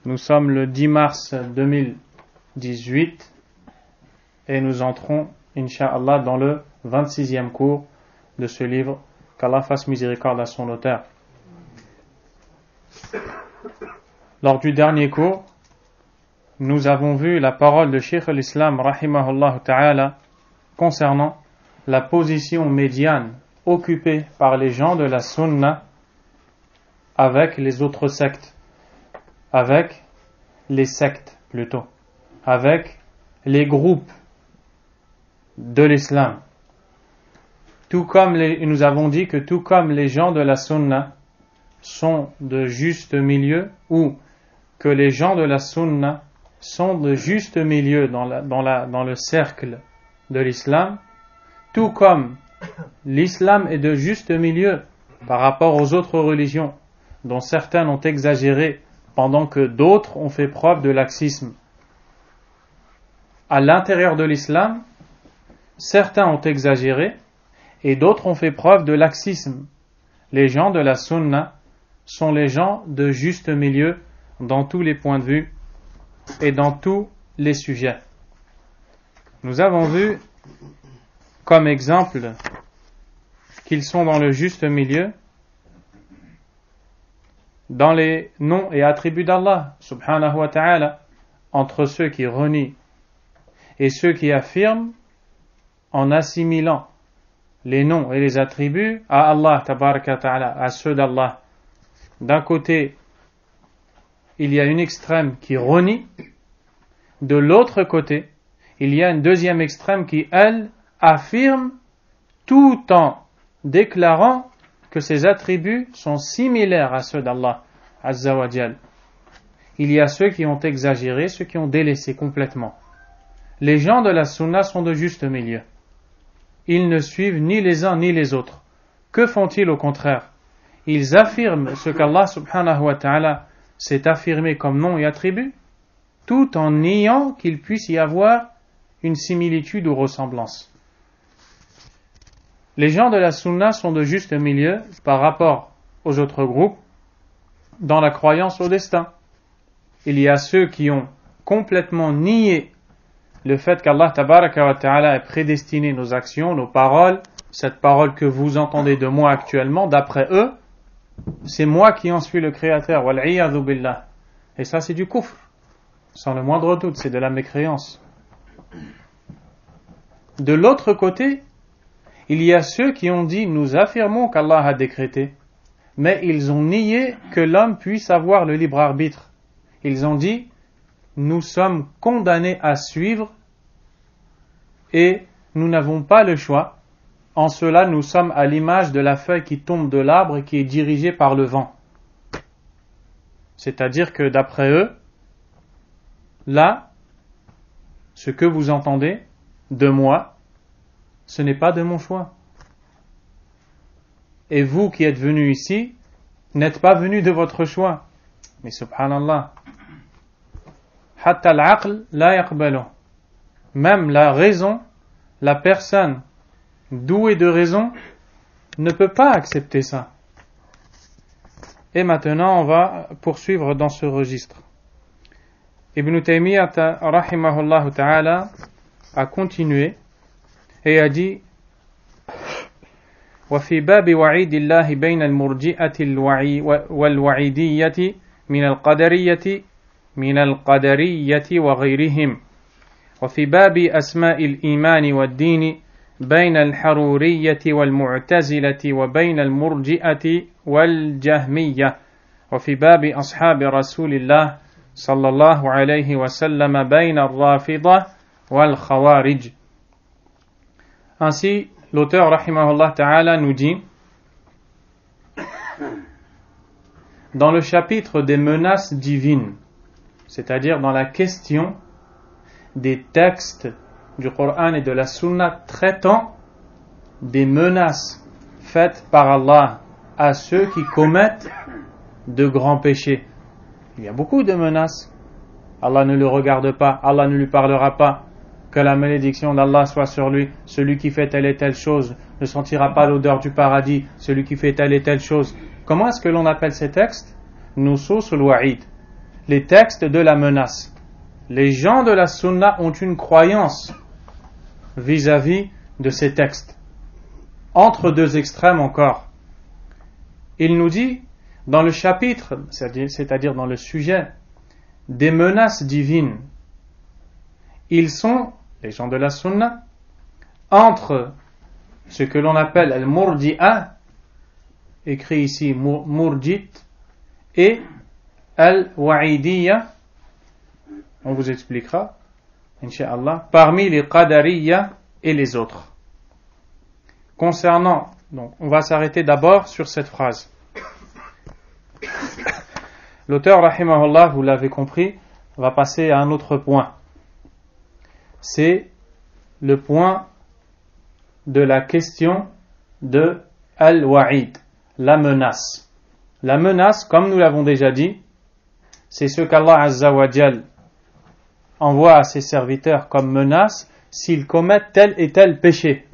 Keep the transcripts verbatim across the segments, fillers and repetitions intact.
Nous sommes le dix mars deux mille dix-huit et nous entrons, Inch'Allah, dans le vingt-sixième cours de ce livre. Qu'Allah fasse miséricorde à son auteur. Lors du dernier cours, nous avons vu la parole de Cheikh al-Islam, rahimahullah ta'ala, concernant la position médiane occupée par les gens de la Sunna avec les autres sectes, avec les sectes plutôt, avec les groupes de l'islam. Tout comme les, nous avons dit que tout comme les gens de la Sunna sont de juste milieu, ou que les gens de la Sunna sont de juste milieu dans, la, dans, la, dans le cercle de l'islam, tout comme l'islam est de juste milieu par rapport aux autres religions, dont certaines ont exagéré pendant que d'autres ont fait preuve de laxisme. À l'intérieur de l'islam, certains ont exagéré et d'autres ont fait preuve de laxisme. Les gens de la Sunna sont les gens de juste milieu dans tous les points de vue et dans tous les sujets. Nous avons vu comme exemple qu'ils sont dans le juste milieu dans les noms et attributs d'Allah subhanahu wa ta'ala, entre ceux qui renient et ceux qui affirment en assimilant les noms et les attributs à Allah tabaraka ta'ala, à ceux d'Allah. D'un côté, il y a une extrême qui renie, de l'autre côté, il y a une deuxième extrême qui, elle, affirme tout en déclarant que ces attributs sont similaires à ceux d'Allah Azza wa Jal. Il y a ceux qui ont exagéré, ceux qui ont délaissé complètement. Les gens de la Sunna sont de juste milieu. Ils ne suivent ni les uns ni les autres. Que font-ils au contraire? Ils affirment ce qu'Allah subhanahu wa ta'ala s'est affirmé comme nom et attribut, tout en niant qu'il puisse y avoir une similitude ou ressemblance. Les gens de la Sunna sont de juste milieu par rapport aux autres groupes dans la croyance au destin. Il y a ceux qui ont complètement nié le fait qu'Allah tabaraka wa ta'ala ait prédestiné nos actions, nos paroles, cette parole que vous entendez de moi actuellement, d'après eux, c'est moi qui en suis le créateur, wal'iyadhu billah. Et ça c'est du kufr, sans le moindre doute, c'est de la mécréance. De l'autre côté, il y a ceux qui ont dit, nous affirmons qu'Allah a décrété, mais ils ont nié que l'homme puisse avoir le libre arbitre. Ils ont dit, nous sommes condamnés à suivre et nous n'avons pas le choix. En cela, nous sommes à l'image de la feuille qui tombe de l'arbre et qui est dirigée par le vent. C'est-à-dire que d'après eux, là, ce que vous entendez de moi, ce n'est pas de mon choix. Et vous qui êtes venus ici, n'êtes pas venus de votre choix. Mais subhanallah, hatta al-aql la yaqbalu. Même la raison, la personne douée de raison ne peut pas accepter ça. Et maintenant, on va poursuivre dans ce registre. Ibn Taymiyyah rahimahullah ta'ala a continué et a dit وفي باب وعيد الله بين المرجئة والوعيدية من القدرية من القدرية وغيرهم وفي باب أسماء الإيمان والدين بين الحرورية والمعتزلة وبين المرجئة والجهمية وفي باب أصحاب رسول الله صلى الله عليه وسلم بين الرافضة والخوارج. Ainsi, l'auteur rahimahullah ta'ala nous dit, dans le chapitre des menaces divines, c'est-à-dire dans la question des textes du Coran et de la Sunna traitant des menaces faites par Allah à ceux qui commettent de grands péchés. Il y a beaucoup de menaces. Allah ne le regarde pas, Allah ne lui parlera pas, que la malédiction d'Allah soit sur lui, celui qui fait telle et telle chose ne sentira pas l'odeur du paradis, celui qui fait telle et telle chose. Comment est-ce que l'on appelle ces textes? Nusus al-Wa'id, les textes de la menace. Les gens de la sunna ont une croyance vis-à-vis de ces textes. Entre deux extrêmes encore. Il nous dit, dans le chapitre, c'est-à-dire, c'est-à-dire dans le sujet des menaces divines, ils sont, les gens de la sunna, entre ce que l'on appelle al-murji'a, écrit ici murjit, et al-wa'idiyya, on vous expliquera, incha'Allah, parmi les qadariyya et les autres. Concernant, donc, on va s'arrêter d'abord sur cette phrase. L'auteur, rahimahullah, vous l'avez compris, va passer à un autre point. C'est le point de la question de al-wa'id, la menace. La menace, comme nous l'avons déjà dit, c'est ce qu'Allah Azza wa Jal envoie à ses serviteurs comme menace s'ils commettent tel et tel péché.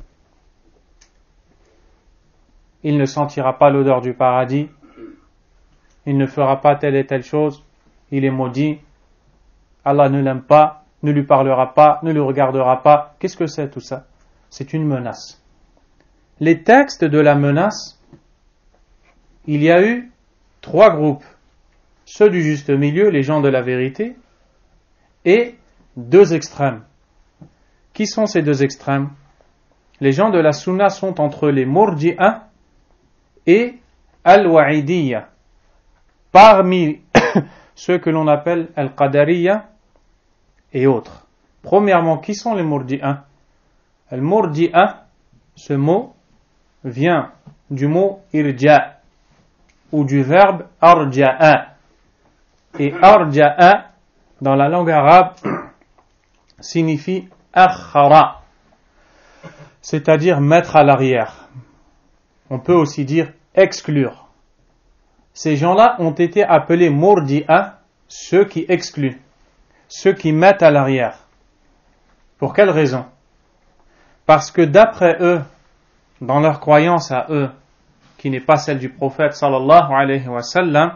Il ne sentira pas l'odeur du paradis, il ne fera pas telle et telle chose, il est maudit, Allah ne l'aime pas, ne lui parlera pas, ne le regardera pas. Qu'est-ce que c'est tout ça? C'est une menace. Les textes de la menace, il y a eu trois groupes. Ceux du juste milieu, les gens de la vérité, et deux extrêmes. Qui sont ces deux extrêmes? Les gens de la sunna sont entre les murji'a et al-wa'idiyya. Parmi ceux que l'on appelle al-qadariyya et autres. Premièrement, qui sont les murji'a? Al-murji'a, ce mot vient du mot irja ou du verbe arja'a. Et arja'a, dans la langue arabe, signifie akhara, c'est-à-dire mettre à l'arrière. On peut aussi dire exclure. Ces gens-là ont été appelés murji'a, ceux qui excluent, ceux qui mettent à l'arrière. Pour quelle raison? Parce que d'après eux, dans leur croyance à eux, qui n'est pas celle du prophète sallallahu alayhi wa sallam,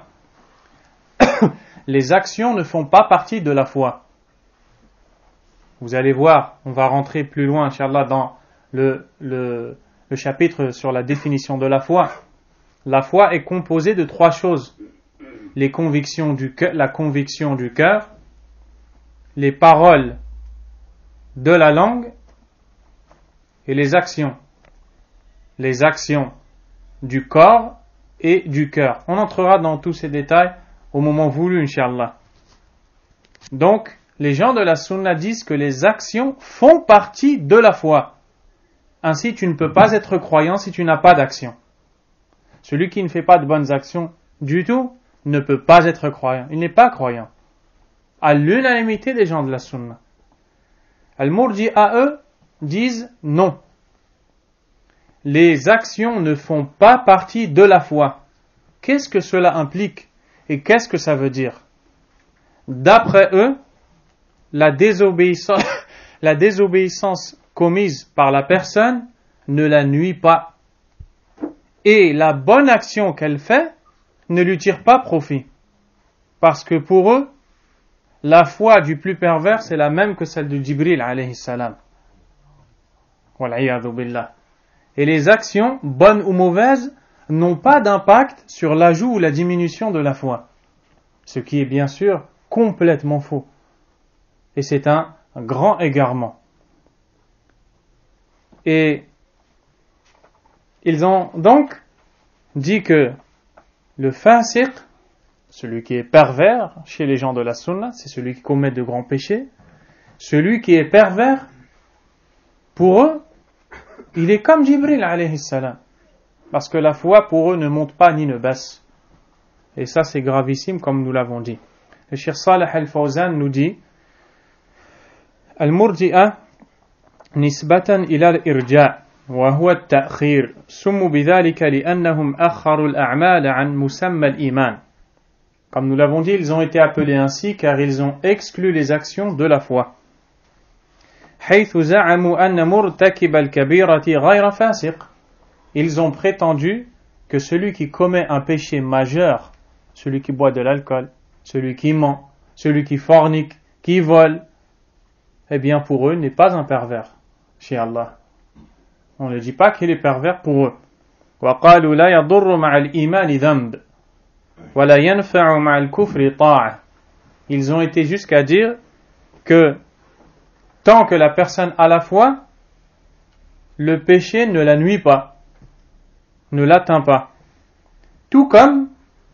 les actions ne font pas partie de la foi. Vous allez voir, on va rentrer plus loin, inchallah, dans le, le, le chapitre sur la définition de la foi. La foi est composée de trois choses. Les convictions du cœur, la conviction du cœur, les paroles de la langue et les actions. Les actions du corps et du cœur. On entrera dans tous ces détails au moment voulu, inchallah. Donc, les gens de la sunna disent que les actions font partie de la foi. Ainsi, tu ne peux pas être croyant si tu n'as pas d'action. Celui qui ne fait pas de bonnes actions du tout ne peut pas être croyant. Il n'est pas croyant. À l'unanimité des gens de la sunna. Al-Murji'a, eux, disent non. Les actions ne font pas partie de la foi. Qu'est-ce que cela implique et qu'est-ce que ça veut dire? D'après eux, la désobéissance, la désobéissance commise par la personne ne la nuit pas. Et la bonne action qu'elle fait ne lui tire pas profit. Parce que pour eux, la foi du plus pervers, c'est la même que celle de Jibril alayhi salam. Wal'iyadhu billah. Et les actions, bonnes ou mauvaises, n'ont pas d'impact sur l'ajout ou la diminution de la foi. Ce qui est bien sûr complètement faux. Et c'est un grand égarement. Et ils ont donc dit que le fasiq, celui qui est pervers chez les gens de la sunna, c'est celui qui commet de grands péchés. Celui qui est pervers, pour eux, il est comme Jibril alayhi salam. Parce que la foi pour eux ne monte pas ni ne baisse. Et ça c'est gravissime comme nous l'avons dit. Le Cheikh Salih al-Fawzan nous dit Al-Murji'a nisbatan ila al-irja' wa huwa at-ta'khir summu bidhalika li'annahum akharu al-a'mal 'an musamma al-iman. Comme nous l'avons dit, ils ont été appelés ainsi car ils ont exclu les actions de la foi. حيث زعموا أن مرتكب الكبيرة غير فاسق. Ils ont prétendu que celui qui commet un péché majeur, celui qui boit de l'alcool, celui qui ment, celui qui fornique, qui vole, eh bien pour eux, n'est pas un pervers chez Allah. On ne dit pas qu'il est pervers pour eux. وَقَالُوا لَا يَضُرُّ مَعَ الْإِيمَانِ ذَنْبٌ وَلَا يَنْفَعُ مَعَ الْكُفْرِ طَاعَةٌ. Ils ont été jusqu'à dire que tant que la personne a la foi, le péché ne la nuit pas, ne l'atteint pas. Tout comme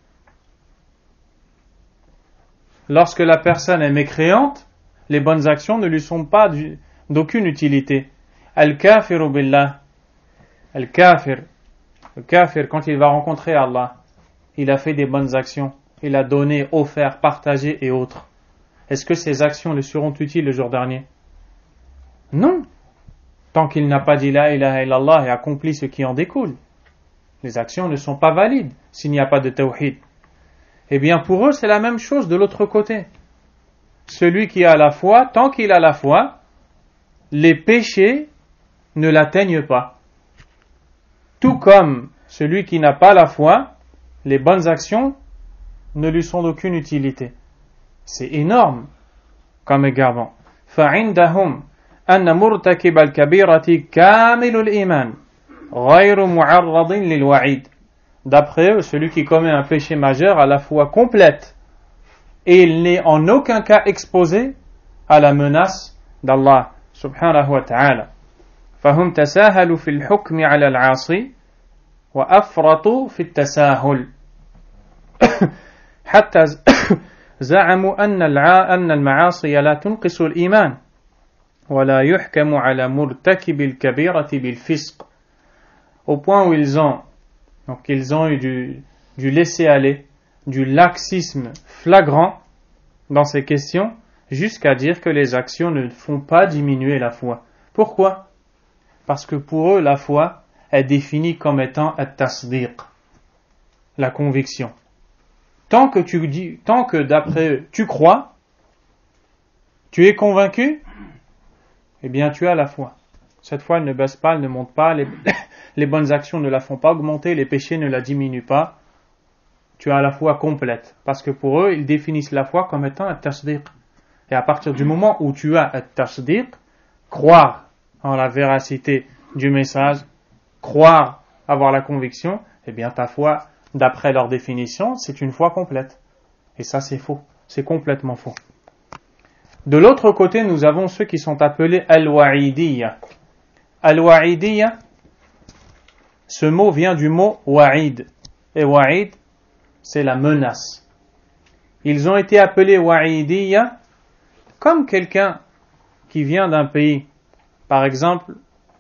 lorsque la personne est mécréante, les bonnes actions ne lui sont pas d'aucune utilité. Al-kafiru billah, al-kafir, le kafir, quand il va rencontrer Allah, il a fait des bonnes actions, il a donné, offert, partagé et autres. Est-ce que ces actions lui seront utiles le jour dernier? Non, tant qu'il n'a pas dit la ilaha illallah et accompli ce qui en découle. Les actions ne sont pas valides s'il n'y a pas de tawhid. Eh bien pour eux c'est la même chose de l'autre côté. Celui qui a la foi, tant qu'il a la foi, les péchés ne l'atteignent pas. Tout comme celui qui n'a pas la foi, les bonnes actions ne lui sont d'aucune utilité. C'est énorme comme égarement. فَعِنْدَهُمْ أَنَّ مُرْتَكِبَ الْكَبِيرَةِ كَامِلُ الْإِيمَانِ غَيْرُ مُعَرَّضٍ لِلْوَعِيدِ. D'après eux, celui qui commet un péché majeur a la foi complète et il n'est en aucun cas exposé à la menace d'Allah subhanahu wa ta'ala. فهم تساهلوا في الحكم على العاصي وأفرطوا في التساهل حتى زعموا أن أن المعاصي لا تنقص الإيمان ولا يحكم على مرتكب الكبيرة بالفسق. Au point où ils ont donc ils ont eu du, du laisser-aller, du laxisme flagrant dans ces questions, jusqu'à dire que les actions ne font pas diminuer la foi. Pourquoi? Parce que pour eux, la foi est définie comme étant at-tasdiq, la conviction. Tant que tu dis, tant que d'après eux, tu crois, tu es convaincu, eh bien tu as la foi. Cette foi, elle ne baisse pas, elle ne monte pas, les, les bonnes actions ne la font pas augmenter, les péchés ne la diminuent pas. Tu as la foi complète. Parce que pour eux, ils définissent la foi comme étant at-tasdiq. Et à partir du moment où tu as at-tasdiq, croire en la véracité du message, croire, avoir la conviction, eh bien ta foi, d'après leur définition, c'est une foi complète. Et ça c'est faux, c'est complètement faux. De l'autre côté, nous avons ceux qui sont appelés al-wa'idiyya. Al-wa'idiyya, ce mot vient du mot wa'id. Et wa'id, c'est la menace. Ils ont été appelés wa'idiyya comme quelqu'un qui vient d'un pays. Par exemple,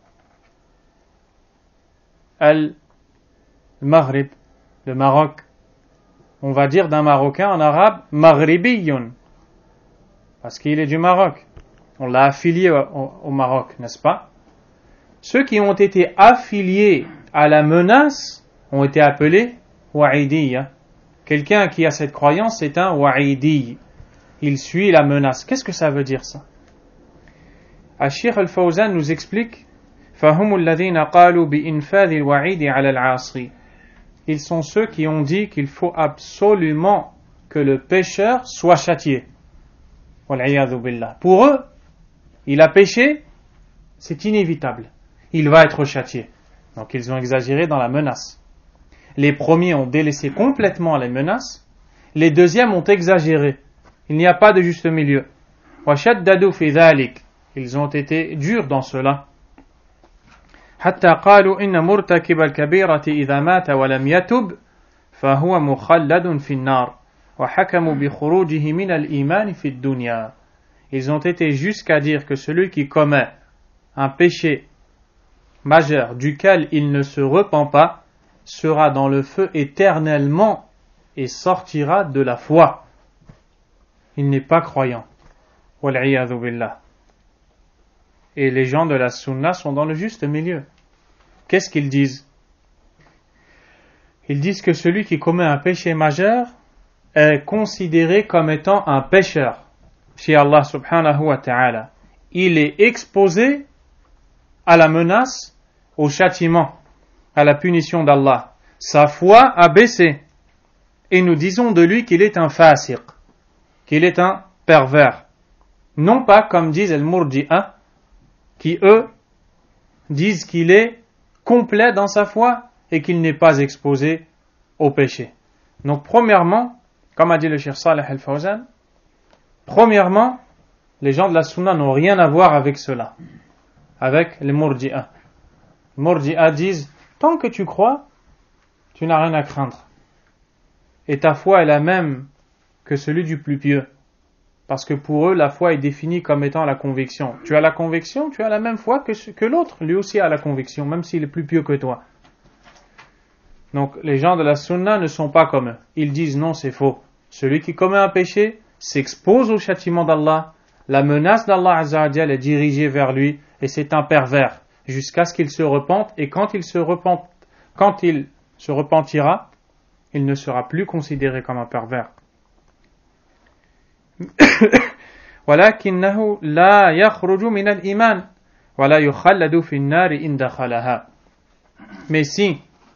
Al-Maghrib, le Maroc. On va dire d'un Marocain en arabe, Maghribiyun, parce qu'il est du Maroc. On l'a affilié au, au Maroc, n'est-ce pas? Ceux qui ont été affiliés à la menace ont été appelés wa'idiyya. Quelqu'un qui a cette croyance, c'est un wa'idi. Il suit la menace. Qu'est-ce que ça veut dire ça? Al-Sheikh Al-Fawzan nous explique فَهُمُ الَّذِينَ قَالُوا بِإِنْفَاذِ الْوَعِيدِ عَلَى الْعَاصِي. Ils sont ceux qui ont dit qu'il faut absolument que le pécheur soit châtié. وَالْعِيَاذُ بِاللَّهِ. Pour eux, il a péché, c'est inévitable. Il va être châtié. Donc ils ont exagéré dans la menace. Les premiers ont délaissé complètement les menaces. Les deuxièmes ont exagéré. Il n'y a pas de juste milieu. وَشَدَّدُوا فِي ذَلِكَ. Ils ont été durs dans cela. حتى قالوا إن مرتكب الكبيرة إذا مات ولم يتب فهو مخلد في النار وحكموا بخروجه من الإيمان في الدنيا. Ils ont été jusqu'à dire que celui qui commet un péché majeur duquel il ne se repent pas sera dans le feu éternellement et sortira de la foi. Il n'est pas croyant. Wal-'iyadhu billah. Et les gens de la sunna sont dans le juste milieu. Qu'est-ce qu'ils disent? Ils disent que celui qui commet un péché majeur est considéré comme étant un pécheur chez Allah subhanahu wa ta'ala. Il est exposé à la menace, au châtiment, à la punition d'Allah. Sa foi a baissé. Et nous disons de lui qu'il est un fasiq. qu'il est un pervers. Non pas comme disent les Murji'a, qui eux disent qu'il est complet dans sa foi et qu'il n'est pas exposé au péché. Donc premièrement, comme a dit le Cheikh Saleh Al-Fawzan, premièrement, les gens de la Sunna n'ont rien à voir avec cela, avec les Murji'a. Les Murji'a disent, tant que tu crois, tu n'as rien à craindre. Et ta foi est la même que celui du plus pieux. Parce que pour eux, la foi est définie comme étant la conviction. Tu as la conviction, tu as la même foi que, que l'autre. Lui aussi a la conviction, même s'il est plus pieux que toi. Donc, les gens de la Sunna ne sont pas comme eux. Ils disent non, c'est faux. Celui qui commet un péché s'expose au châtiment d'Allah. La menace d'Allah Azza wa Jalla est dirigée vers lui et c'est un pervers jusqu'à ce qu'il se repente. Et quand il se repente, quand il se repentira, il ne sera plus considéré comme un pervers. ولكنه لا يخرج من الإيمان ولا يخلد في النار إن دخلها. Mais si,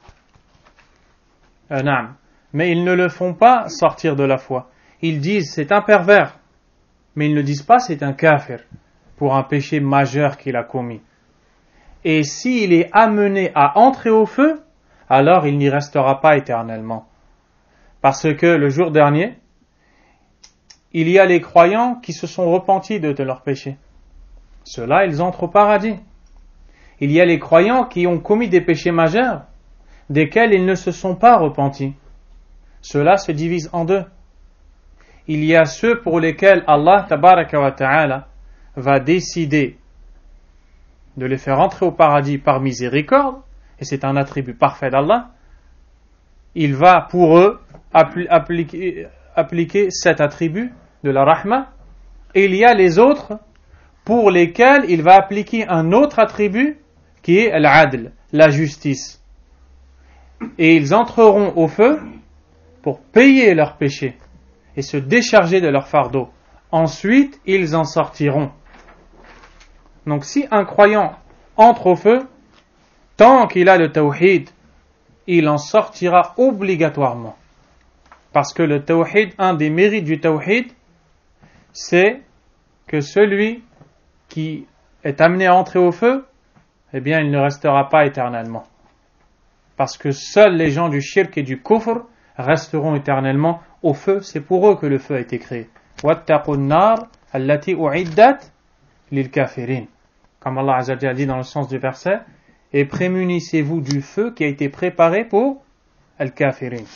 euh, naam, mais ils ne le font pas sortir de la foi. Ils disent c'est un pervers, mais ils ne disent pas c'est un kafir pour un péché majeur qu'il a commis. Et s'il est amené à entrer au feu, alors il n'y restera pas éternellement. Parce que le jour dernier, il y a les croyants qui se sont repentis de, de leurs péchés. Ceux-là, ils entrent au paradis. Il y a les croyants qui ont commis des péchés majeurs, desquels ils ne se sont pas repentis. Ceux-là se divisent en deux. Il y a ceux pour lesquels Allah tabaraka wa ta'ala va décider de les faire entrer au paradis par miséricorde, et c'est un attribut parfait d'Allah. Il va pour eux appliquer, appliquer cet attribut de la rahma, et il y a les autres pour lesquels il va appliquer un autre attribut qui est l'adl, la justice. Et ils entreront au feu pour payer leurs péchés et se décharger de leur fardeau. Ensuite, ils en sortiront. Donc si un croyant entre au feu, tant qu'il a le tawhid, il en sortira obligatoirement. Parce que le tawhid, un des mérites du tawhid, c'est que celui qui est amené à entrer au feu, eh bien, il ne restera pas éternellement. Parce que seuls les gens du shirk et du kufr resteront éternellement au feu. C'est pour eux que le feu a été créé. وَاتَّقُوا النَّارَ الَّتِي أُعِدَّتْ لِلْكَافِرِينَ. Comme Allah Azza wa Jalla dit dans le sens du verset, et prémunissez-vous du feu qui a été préparé pour al-kafirin.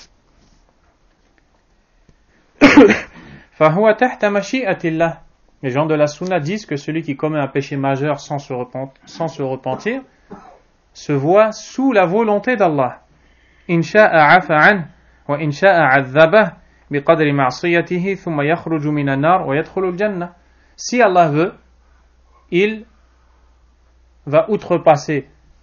فَهُوَ تَحْتَ مَشِيئَةِ اللَّهِ. Les gens de la Sunna disent que celui qui commet un péché majeur sans se repentir, sans se repentir se voit sous la volonté d'Allah. إِنْ شَاءَ عَفَى عَنْهُ وَإِنْ شَاءَ عَذَّبَهُ بِقَدْرِ مَعْصِيَتِهِ ثُمَّ يَخْرُجُ مِنَ النَّارِ وَيَدْخُلُ الْجَنَّةِ. Si Allah veut, il va outrepasser,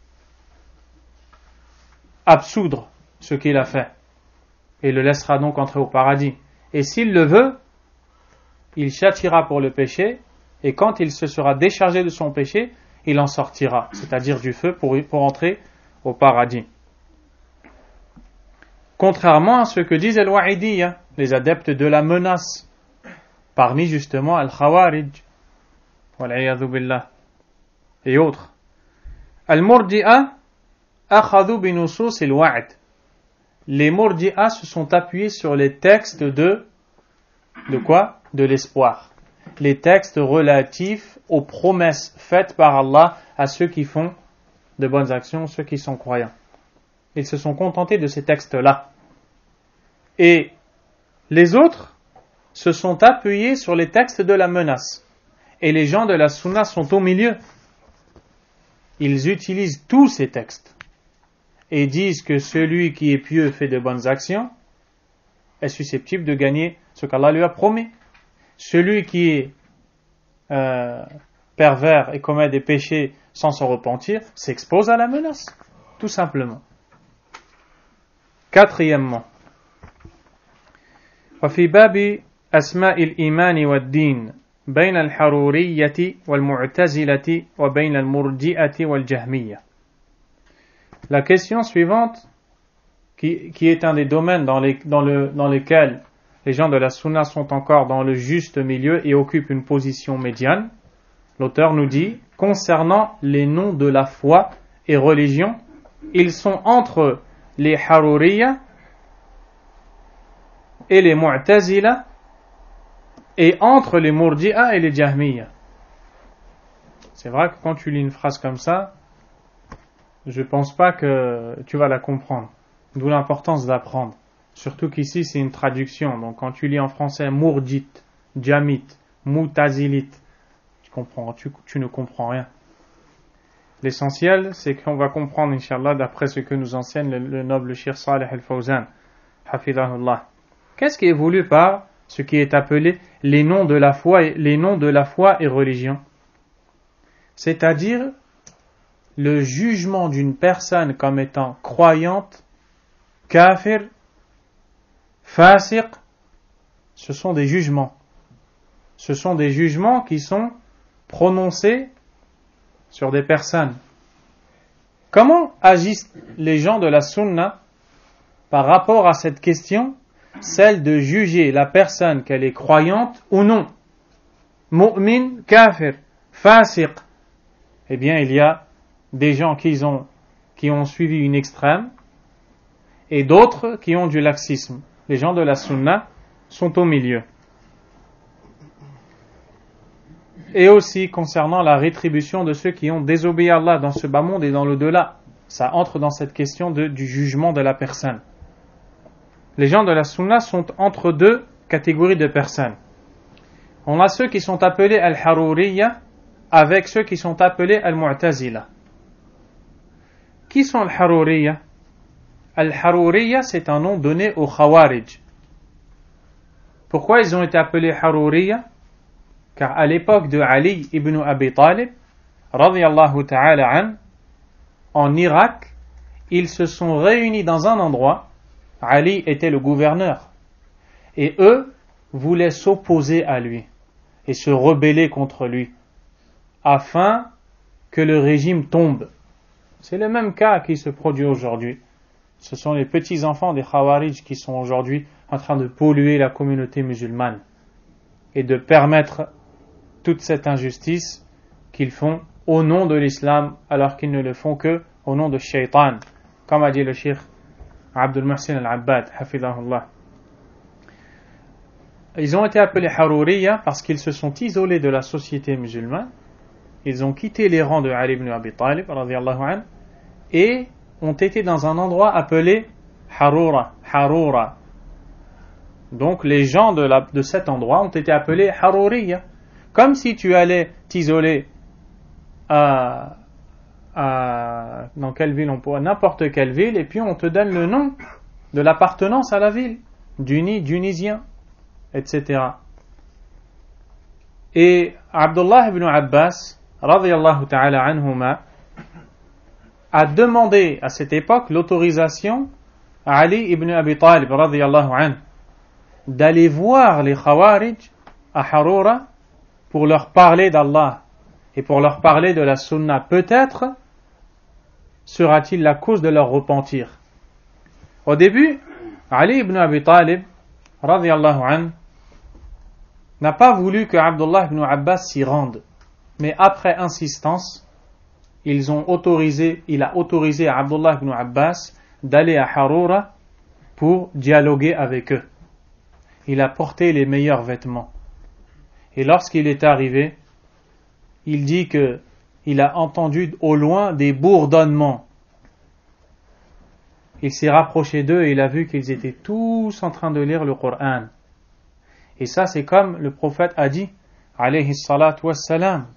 absoudre ce qu'il a fait et le laissera donc entrer au paradis. Et s'il le veut, il châtiera pour le péché, et quand il se sera déchargé de son péché, il en sortira, c'est-à-dire du feu, pour, pour entrer au paradis. Contrairement à ce que disent les Wa'idiyya, les adeptes de la menace, parmi justement Al-Khawarij, wal-'iyadhu billah, et autres. Al-Murji'a akhadhu bi nusus al-wa'd. Les Murji'a se sont appuyés sur les textes de de quoi? De l'espoir. Les textes relatifs aux promesses faites par Allah à ceux qui font de bonnes actions, ceux qui sont croyants. Ils se sont contentés de ces textes-là. Et les autres se sont appuyés sur les textes de la menace. Et les gens de la Sunna sont au milieu. Ils utilisent tous ces textes et disent que celui qui est pieux fait de bonnes actions est susceptible de gagner ce qu'Allah lui a promis. Celui qui est euh, pervers et commet des péchés sans se repentir s'expose à la menace, tout simplement. Quatrièmement, وفي باب أسماء الإيمان والدين بين الحرورية والمعتزلة وبين المرجئة والجهمية. La question suivante, qui, qui est un des domaines dans, les, dans, le, dans lesquels les gens de la sunna sont encore dans le juste milieu et occupent une position médiane. L'auteur nous dit, concernant les noms de la foi et religion, ils sont entre les Haruriyya et les Mu'tazila et entre les Murji'a et les Jahmiyya. C'est vrai que quand tu lis une phrase comme ça, je pense pas que tu vas la comprendre. D'où l'importance d'apprendre. Surtout qu'ici c'est une traduction. Donc quand tu lis en français Murjit, Jamit, Mutazilit, tu comprends, tu, tu ne comprends rien. L'essentiel, c'est qu'on va comprendre, Inch'Allah, d'après ce que nous enseigne le, le noble Cheikh Salih al-Fawzan, Hafidahullah. Qu'est-ce qui est voulu par ce qui est appelé les noms de la foi et, les noms de la foi et religion? C'est-à-dire le jugement d'une personne comme étant croyante, kafir, fasiq, ce sont des jugements. Ce sont des jugements qui sont prononcés sur des personnes. Comment agissent les gens de la sunna par rapport à cette question, celle de juger la personne qu'elle est croyante ou non? Mu'min, kafir, fasiq. Eh bien, il y a des gens qui ont, qui ont suivi une extrême et d'autres qui ont du laxisme. Les gens de la sunna sont au milieu. Et aussi concernant la rétribution de ceux qui ont désobéi à Allah dans ce bas monde et dans l'au-delà. Ça entre dans cette question de, du jugement de la personne. Les gens de la sunna sont entre deux catégories de personnes. On a ceux qui sont appelés al-Haruriyya avec ceux qui sont appelés al-Mu'tazila. Qui sont al-Haruriyya? Al-Haruriyya, c'est un nom donné aux Khawarij. Pourquoi ils ont été appelés Haruriyya? Car à l'époque de Ali ibn Abi Talib, radiyallahu ta'ala an, en Irak, ils se sont réunis dans un endroit. Ali était le gouverneur. Et eux voulaient s'opposer à lui et se rebeller contre lui, afin que le régime tombe. C'est le même cas qui se produit aujourd'hui. Ce sont les petits-enfants des Khawarij qui sont aujourd'hui en train de polluer la communauté musulmane et de permettre toute cette injustice qu'ils font au nom de l'islam alors qu'ils ne le font que au nom de Shaitan, comme a dit le Cheikh Abdul Muhsin al-Abbad, hafidahullah. Ils ont été appelés Haruriyya parce qu'ils se sont isolés de la société musulmane. Ils ont quitté les rangs de Ali ibn Abi Talib, radiyallahu anhu, et ont été dans un endroit appelé Harura, Harura. Donc les gens de, la, de cet endroit ont été appelés Haruriyya. Comme si tu allais t'isoler à, à dans quelle ville on pourrait, n'importe quelle ville, et puis on te donne le nom de l'appartenance à la ville, d'uni, d'unisien, et cetera. Et Abdullah ibn Abbas, radiyallahu ta'ala anhuma, a demandé à cette époque l'autorisation à Ali ibn Abi Talib, radiyallahu anhu, d'aller voir les Khawarij à Harura pour leur parler d'Allah et pour leur parler de la sunna. Peut-être sera-t-il la cause de leur repentir. Au début, Ali ibn Abi Talib, radiyallahu anhu, n'a pas voulu que Abdullah ibn Abbas s'y rende. Mais après insistance, ils ont autorisé, il a autorisé à Abdullah ibn Abbas d'aller à Harura pour dialoguer avec eux. Il a porté les meilleurs vêtements. Et lorsqu'il est arrivé, il dit que il a entendu au loin des bourdonnements. Il s'est rapproché d'eux et il a vu qu'ils étaient tous en train de lire le Coran. Et ça, c'est comme le prophète a dit, alayhi salatu wassalam.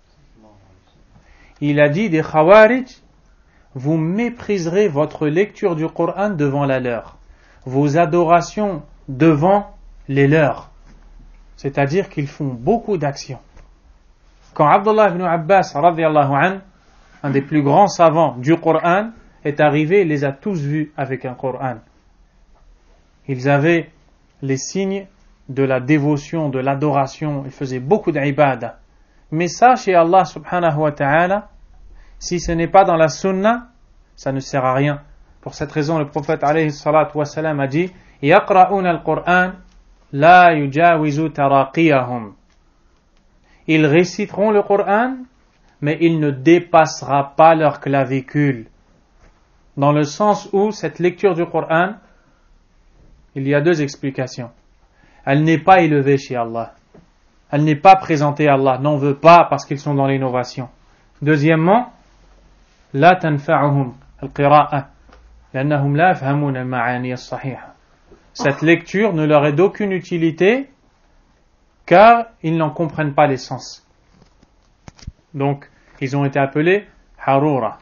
Il a dit des Khawarij, vous mépriserez votre lecture du Coran devant la leur, vos adorations devant les leurs. C'est-à-dire qu'ils font beaucoup d'actions. Quand Abdullah ibn Abbas, radiyallahu anhu, un des plus grands savants du Coran, est arrivé, il les a tous vus avec un Coran. Ils avaient les signes de la dévotion, de l'adoration, ils faisaient beaucoup d'ibadah. Mais ça, chez Allah subhanahu wa ta'ala, si ce n'est pas dans la sunna, ça ne sert à rien. Pour cette raison, le prophète alayhi salatu wa salam a dit, yaqra'una al-Qur'an, لا يجاوز تراقيهم. Ils réciteront le Coran, mais il ne dépassera pas leur clavicule. Dans le sens où cette lecture du Coran, il y a deux explications. Elle n'est pas élevée chez Allah. Elle n'est pas présentée à Allah, n'en veut pas parce qu'ils sont dans l'innovation. Deuxièmement, لا تنفعهم القراءة لأنهم لا يفهمون المعاني الصحيحة. Cette lecture ne leur est d'aucune utilité car ils n'en comprennent pas les sens. Donc, ils ont été appelés Harura.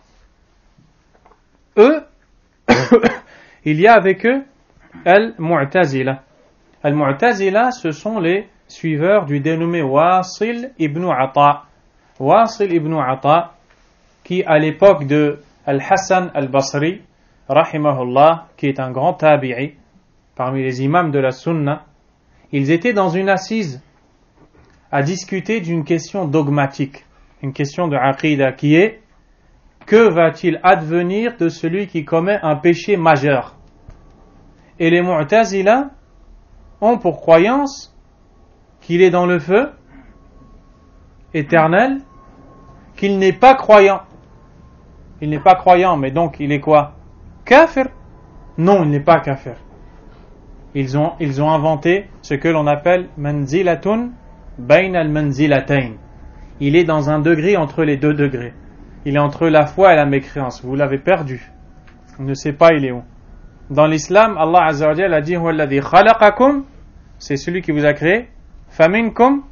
Eux, il y a avec eux Al-Mu'tazila. Al-Mu'tazila, ce sont les suiveurs du dénommé Wasil ibn Ata. Wasil ibn Ata, qui à l'époque de Al-Hassan al-Basri, rahimahullah, qui est un grand tabi'i, parmi les imams de la Sunna, ils étaient dans une assise à discuter d'une question dogmatique, une question de aqida qui est: que va-t-il advenir de celui qui commet un péché majeur? Et les Mu'tazila ont pour croyance qu'il est dans le feu éternel, qu'il n'est pas croyant. Il n'est pas croyant, mais donc il est quoi? Kafir? Non, il n'est pas kafir. Ils ont, ils ont inventé ce que l'on appelle manzilatun bayn al-manzilatayn. Il est dans un degré entre les deux degrés. Il est entre la foi et la mécréance. Vous l'avez perdu. On ne sait pas il est où. Dans l'islam, Allah Azza wa Jalla a dit: Huwa alladhi khalaqakum, c'est celui qui vous a créé. Faminkum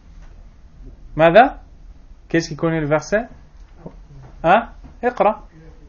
Mada? Qu'est-ce qui connaît le verset? Hein? Iqra.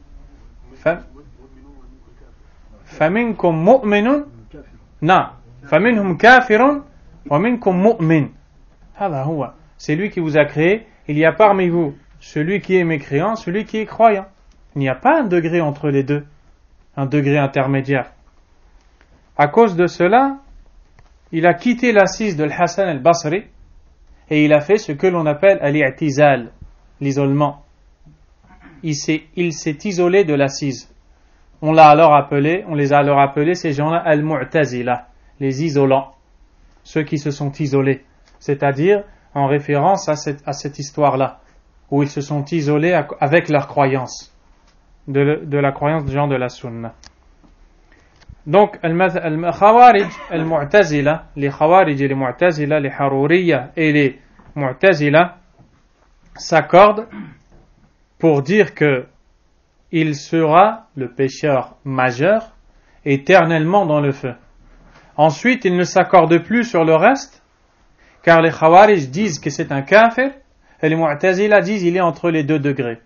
Faminkum mu'minun. Non. Faminhum kafirun wa minkum mu'min. Hada huwa. C'est lui qui vous a créé. Il y a parmi vous celui qui est mécréant, celui qui est croyant. Il n'y a pas un degré entre les deux, un degré intermédiaire. À cause de cela, il a quitté l'assise de Al-Hassan al-Basri et il a fait ce que l'on appelle al-i'tizal, l'isolement. Il s'est, il s'est isolé de l'assise. On l'a alors appelé, on les a alors appelés ces gens-là al-mu'tazila, les isolants, ceux qui se sont isolés, c'est-à-dire en référence à cette, à cette histoire-là, où ils se sont isolés avec leur croyance, de, de la croyance des gens de la Sunna. Donc, al-Khawarij, al-Mu'tazila, les Khawarij et les Mu'tazila, les Haruriya et les Mu'tazila s'accordent pour dire que il sera le pécheur majeur éternellement dans le feu. Ensuite, ils ne s'accordent plus sur le reste, car les Khawarij disent que c'est un kafir, et les Mu'tazila disent qu'il est entre les deux degrés.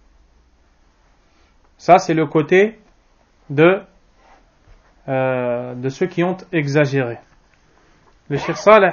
Ça, c'est le côté de, euh, de ceux qui ont exagéré. Le Cheikh Saleh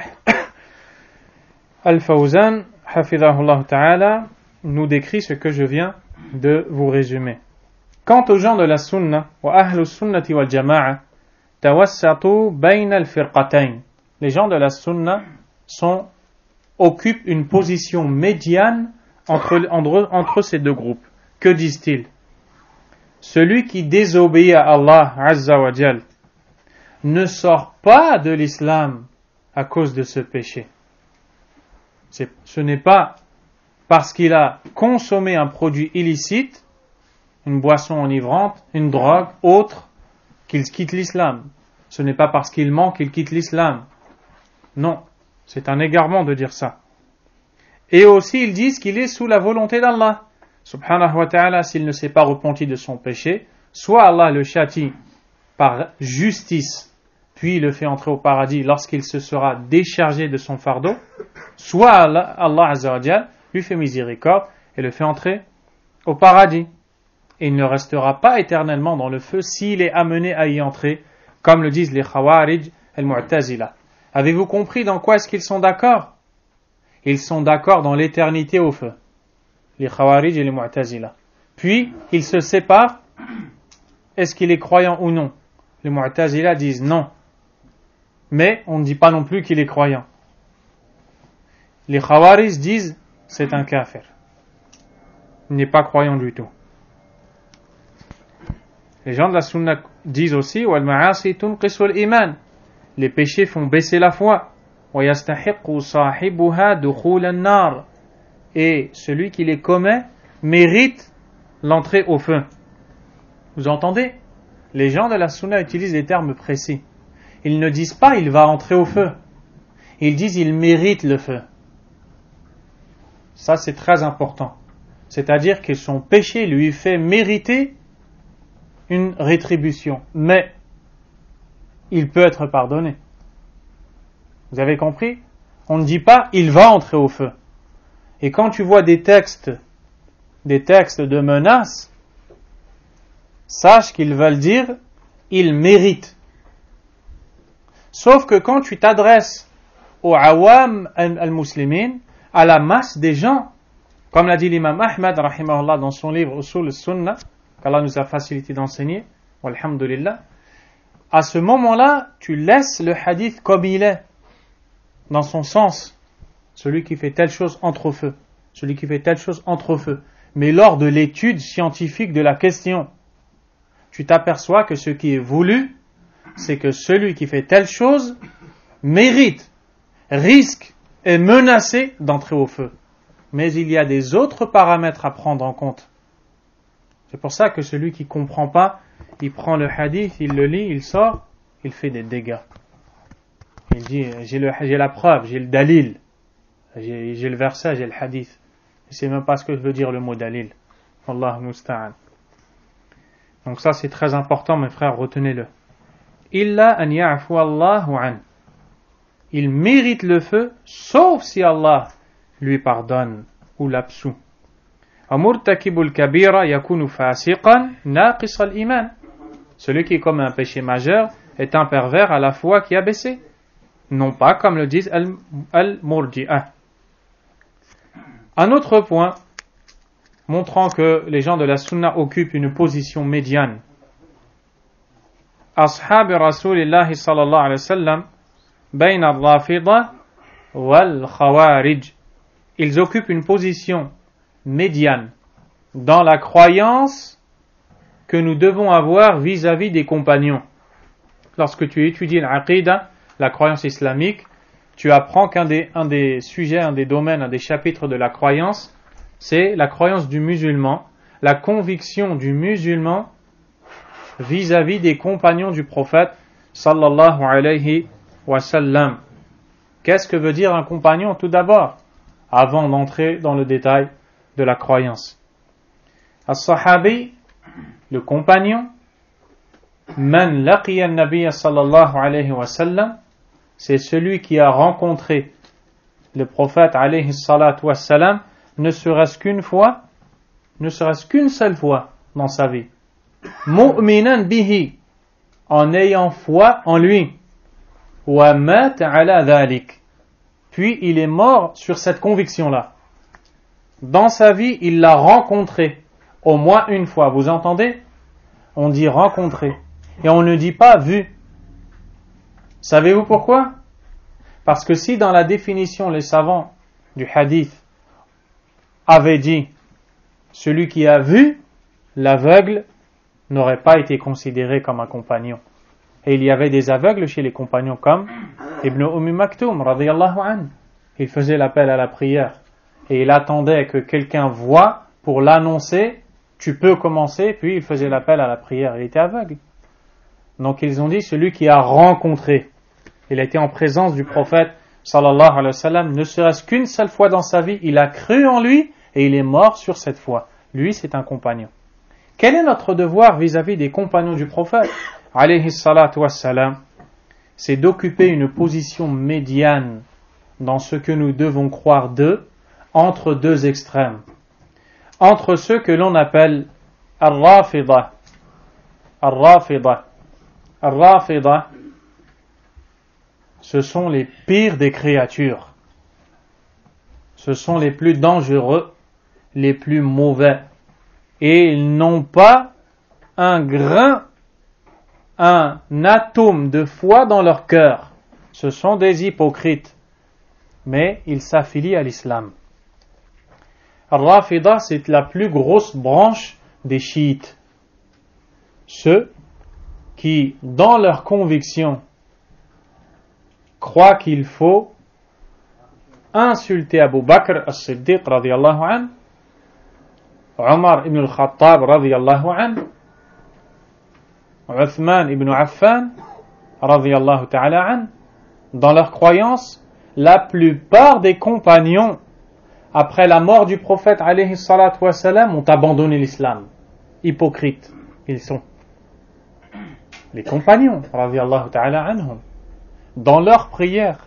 Al-Fawzan, hafidhahullah ta'ala, nous décrit ce que je viens de vous résumer. Quant aux gens de la Sunna, wa ahlu sunnati wal jama'a, tawassatu bayna al-firqatayn. Les gens de la Sunna sont, occupent une position médiane entre, entre, entre ces deux groupes. Que disent-ils? Celui qui désobéit à Allah Azza wa Jal ne sort pas de l'islam à cause de ce péché. C'est, ce n'est pas parce qu'il a consommé un produit illicite, une boisson enivrante, une drogue, autre, qu'il quitte l'islam. Ce n'est pas parce qu'il ment qu'il quitte l'islam. Non, c'est un égarement de dire ça. Et aussi, ils disent qu'il est sous la volonté d'Allah. Subhanahu wa ta'ala, s'il ne s'est pas repenti de son péché, soit Allah le châtie par justice, puis le fait entrer au paradis lorsqu'il se sera déchargé de son fardeau, soit Allah, Allah Azza wa Jal lui fait miséricorde et le fait entrer au paradis. Et il ne restera pas éternellement dans le feu s'il est amené à y entrer, comme le disent les Khawarij et Mu'tazila. Avez-vous compris dans quoi est-ce qu'ils sont d'accord? Ils sont d'accord dans l'éternité au feu, les Khawarij et les Mu'tazila. Puis, ils se séparent. Est-ce qu'il est croyant ou non? Les Mu'tazila disent non. Mais on ne dit pas non plus qu'il est croyant. Les Khawarij disent c'est un kafir. Il n'est pas croyant du tout. Les gens de la Sunna disent aussi wal ma'asi tunqisu al-iman. les péchés font baisser la foi. وَيَسْتَحِقُّ صَاحِبُهَا دُخُولَ النَّارِ. Et celui qui les commet mérite l'entrée au feu. Vous entendez? Les gens de la Sunna utilisent des termes précis. Ils ne disent pas il va entrer au feu. Ils disent il mérite le feu. Ça c'est très important. C'est-à-dire que son péché lui fait mériter une rétribution. Mais il peut être pardonné. Vous avez compris? On ne dit pas il va entrer au feu. Et quand tu vois des textes, des textes de menaces, sache qu'ils veulent dire il mérite. Sauf que quand tu t'adresses aux awam al-muslimin, à la masse des gens, comme l'a dit l'imam Ahmad rahimahullah dans son livre Usul al-Sunnah, qu'Allah nous a facilité d'enseigner, walhamdulillah, à ce moment-là, tu laisses le hadith comme il est, dans son sens. Celui qui fait telle chose entre au feu. Celui qui fait telle chose entre au feu. Mais lors de l'étude scientifique de la question, tu t'aperçois que ce qui est voulu, c'est que celui qui fait telle chose mérite, risque, est menacé d'entrer au feu. Mais il y a des autres paramètres à prendre en compte. C'est pour ça que celui qui ne comprend pas, il prend le hadith, il le lit, il sort, il fait des dégâts. Il dit, j'ai, le, j'ai la preuve, j'ai le dalil, j'ai, j'ai le verset, j'ai le hadith. Je ne sais même pas ce que veut dire le mot dalil. Allah musta'an. Donc ça c'est très important mes frères, retenez-le. Illa an ya'fu Allahu an. Il mérite le feu, sauf si Allah lui pardonne ou l'absout. Amurtakibul kabira yakunu fasiqan naqis al-iman. Celui qui commet un péché majeur est un pervers à la foi qui a baissé. Non pas comme le disent al-murji'ah. Un autre point montrant que les gens de la Sunna occupent une position médiane. Ashab Rasulillahi sallallahu alayhi wa sallam bayna al-Rafida wal-Khawarij. Ils occupent une position médiane dans la croyance que nous devons avoir vis-à-vis des compagnons. Lorsque tu étudies l'Aqidah, la croyance islamique, tu apprends qu'un des, un des sujets, un des domaines, un des chapitres de la croyance, c'est la croyance du musulman, la conviction du musulman vis-à-vis des compagnons du prophète sallallahu alayhi wa sallam. Qu'est-ce que veut dire un compagnon tout d'abord, avant d'entrer dans le détail de la croyance? As-sahabi, le compagnon, man laqiya an-nabiy sallallahu alayhi wa sallam, c'est celui qui a rencontré le prophète alayhi salatu wa sallam, ne serait-ce qu'une fois, ne serait-ce qu'une seule fois dans sa vie. Mu'minan bihi, en ayant foi en lui. Wa mat ala dhalik. Puis il est mort sur cette conviction-là. Dans sa vie, il l'a rencontré au moins une fois. Vous entendez? On dit rencontrer. Et on ne dit pas vu. Savez-vous pourquoi? Parce que si dans la définition les savants du hadith avaient dit celui qui a vu, l'aveugle n'aurait pas été considéré comme un compagnon. Et il y avait des aveugles chez les compagnons comme Ibn Umm Maktoum radiyallahu anhu. Il faisait l'appel à la prière et il attendait que quelqu'un voie pour l'annoncer, tu peux commencer, puis il faisait l'appel à la prière. Il était aveugle. Donc ils ont dit celui qui a rencontré. Il était en présence du prophète sallallahu alayhi wa sallam, ne serait-ce qu'une seule fois dans sa vie, il a cru en lui et il est mort sur cette foi. Lui, c'est un compagnon. Quel est notre devoir vis-à-vis des compagnons du prophète alayhi salatu wassalam? C'est d'occuper une position médiane dans ce que nous devons croire d'eux, entre deux extrêmes. Entre ceux que l'on appelle al-Rafida. Al-Rafida. Al-Rafida, ce sont les pires des créatures. Ce sont les plus dangereux, les plus mauvais. Et ils n'ont pas un grain, un atome de foi dans leur cœur. Ce sont des hypocrites. Mais ils s'affilient à l'islam. Al-Rafida, c'est la plus grosse branche des chiites. Ceux qui, dans leur conviction, croient qu'il faut insulter Abu Bakr as-Siddiq radiyallahu anhu, Omar ibn al-Khattab radiyallahu anhu, Uthman ibn Affan radiyallahu ta'ala anhu. Dans leur croyance, la plupart des compagnons, après la mort du prophète alayhi salatu wa salam, ont abandonné l'islam. Hypocrites, ils sont. Les compagnons, radiyallahu ta'ala anhum, dans leur prière,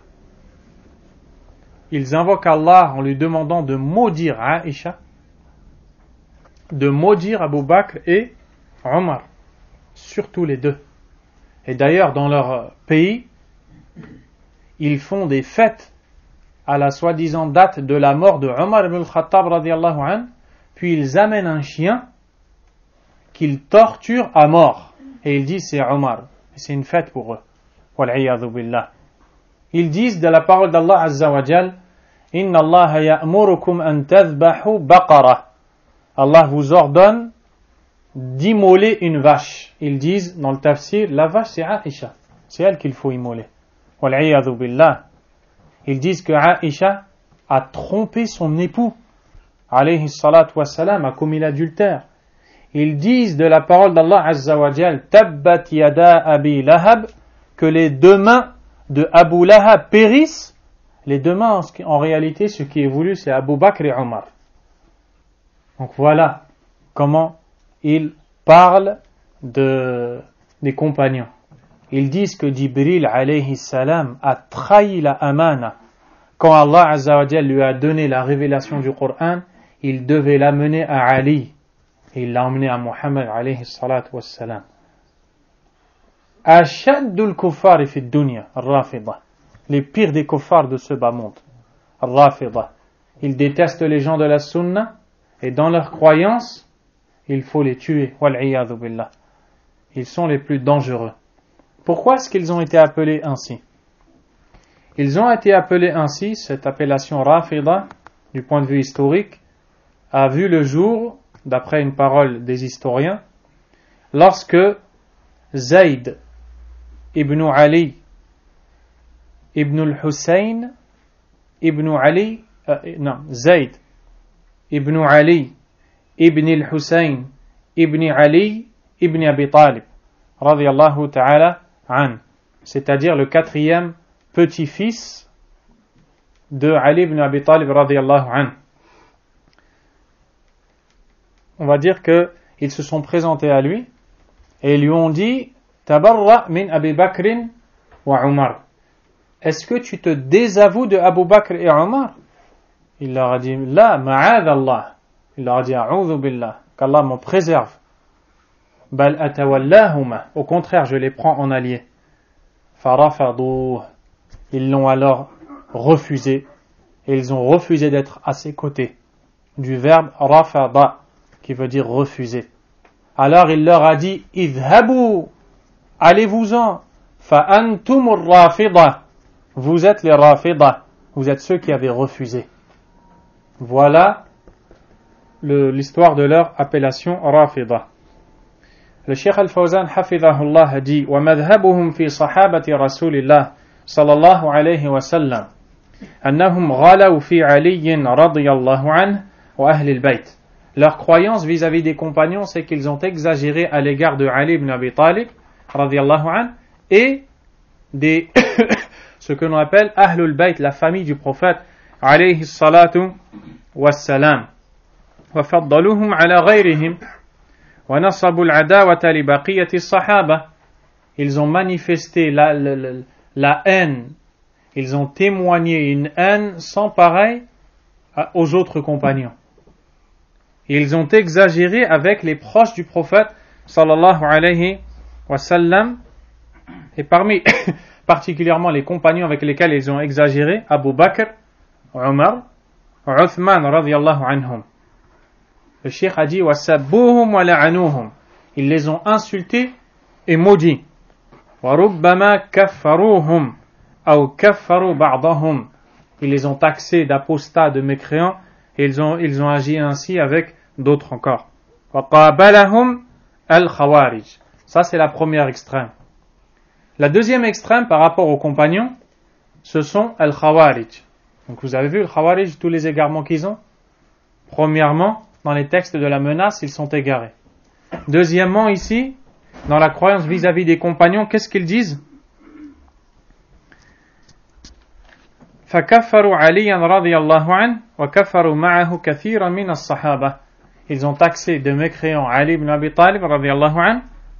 ils invoquent Allah en lui demandant de maudire Aïcha, de maudire Abu Bakr et Omar, surtout les deux. Et d'ailleurs, dans leur pays, ils font des fêtes à la soi-disant date de la mort de Omar ibn al-Khattab radiyallahu anhu, puis ils amènent un chien qu'ils torturent à mort. Et ils disent c'est Omar. Et c'est une fête pour eux. Wal'iyadhu billah. Ils disent de la parole d'Allah Azza wa Jal, Inna Allah ya'murukum an tadhbahu baqara. Allah vous ordonne d'immoler une vache. Ils disent dans le tafsir, la vache c'est Aïcha. C'est elle qu'il faut immoler. Wal'iyadhu billah. Ils disent que Aïcha a trompé son époux, alayhi salatu wassalam, a commis l'adultère. Ils disent de la parole d'Allah Azza wa Jal, Tabbat yada Abi Lahab, que les deux mains de Abu Lahab périssent. Les deux mains, en réalité, ce qui est voulu, c'est Abu Bakr et Omar. Donc voilà comment ils parlent de, des compagnons. Ils disent que Jibril alayhi salam a trahi la amana. Quand Allah Azza wa Jal lui a donné la révélation du Coran, il devait l'amener à Ali. Et il l'a emmené à Muhammad alayhi salatu wassalam. Ashaddul kuffar fi dunya, Rafida. Les pires des kuffars de ce bas monde. Rafida. Ils détestent les gens de la sunna et dans leur croyance, il faut les tuer. Wal'iyadhu billah. Ils sont les plus dangereux. Pourquoi est-ce qu'ils ont été appelés ainsi? Ils ont été appelés ainsi, cette appellation Rafida, du point de vue historique, a vu le jour, d'après une parole des historiens, lorsque Zayd ibn Ali ibn al-Hussein ibn Ali euh, non, Zayd ibn Ali ibn al-Hussein ibn Ali ibn Abi Talib radiyallahu ta'ala an, c'est-à-dire le quatrième petit-fils de Ali ibn Abi Talib radiyallahu an. On va dire qu'ils se sont présentés à lui et ils lui ont dit Tabarra min Abi Bakrin wa Umar. Est-ce que tu te désavoues de Abu Bakr et Omar? Il leur a dit La ma'ad Allah. Il leur a dit A'udhu billah, qu'Allah m'en préserve. Bal atawallahuma. Au contraire, je les prends en alliés. Farafadouh. Ils l'ont alors refusé et ils ont refusé d'être à ses côtés. Du verbe rafada, qui veut dire refuser. Alors il leur a dit Idhabu, allez-vous-en, fa antumur rafida, vous êtes les rafida, vous êtes ceux qui avaient refusé. Voilà le, l'histoire de leur appellation rafida. Le Cheikh Al-Fawzan hafidhahullah a dit wa madhhabuhum fi sahabati rasulillah sallallahu alayhi wa sallam annahum ghalaw fi Ali radiyallahu anhu wa ahli al-bayt. Leur croyance vis-à-vis des compagnons, c'est qu'ils ont exagéré à l'égard de Ali ibn Abi Talib, radiyallahu anhu, et des, ce que l'on appelle Ahlul Bayt, la famille du prophète, alayhi salatu wassalam. Wa faddaluhum ala ghayrihim, wa nasabu al-adawata li baqiyati as-sahaba. Ils ont manifesté la, la, la, la haine, ils ont témoigné une haine sans pareil aux autres compagnons. Ils ont exagéré avec les proches du prophète sallallahu alayhi wa sallam, et parmi particulièrement les compagnons avec lesquels ils ont exagéré, Abu Bakr, Omar, Uthman radiyallahu anhum. Le cheikh a dit wa sabbuhum wa la'anuhum. Ils les ont insultés et maudits. Wa rubbama kaffaruhum aw kaffaru ba'dahum. Ils les ont taxés d'apostats, de mécréants, et ils ont, ils ont agi ainsi avec d'autres encore. وَقَابَلَهُمْ الْخَوَارِجِ. Ça, c'est la première extrême. La deuxième extrême par rapport aux compagnons, ce sont Al-Khawarij. Donc vous avez vu, le Khawarij, tous les égarements qu'ils ont. Premièrement, dans les textes de la menace, ils sont égarés. Deuxièmement, ici, dans la croyance vis-à-vis des compagnons, qu'est-ce qu'ils disent? فَكَفَّرُوا عَلِيًّا رَضِيَ اللَّهُ عَنْهُ وَكَفَّرُوا مَعَهُ كَثِيرًا مِنَ الصَّحَابَةِ. Ils ont taxé de mécréants Ali ibn Abi Talib radiyallahu anhu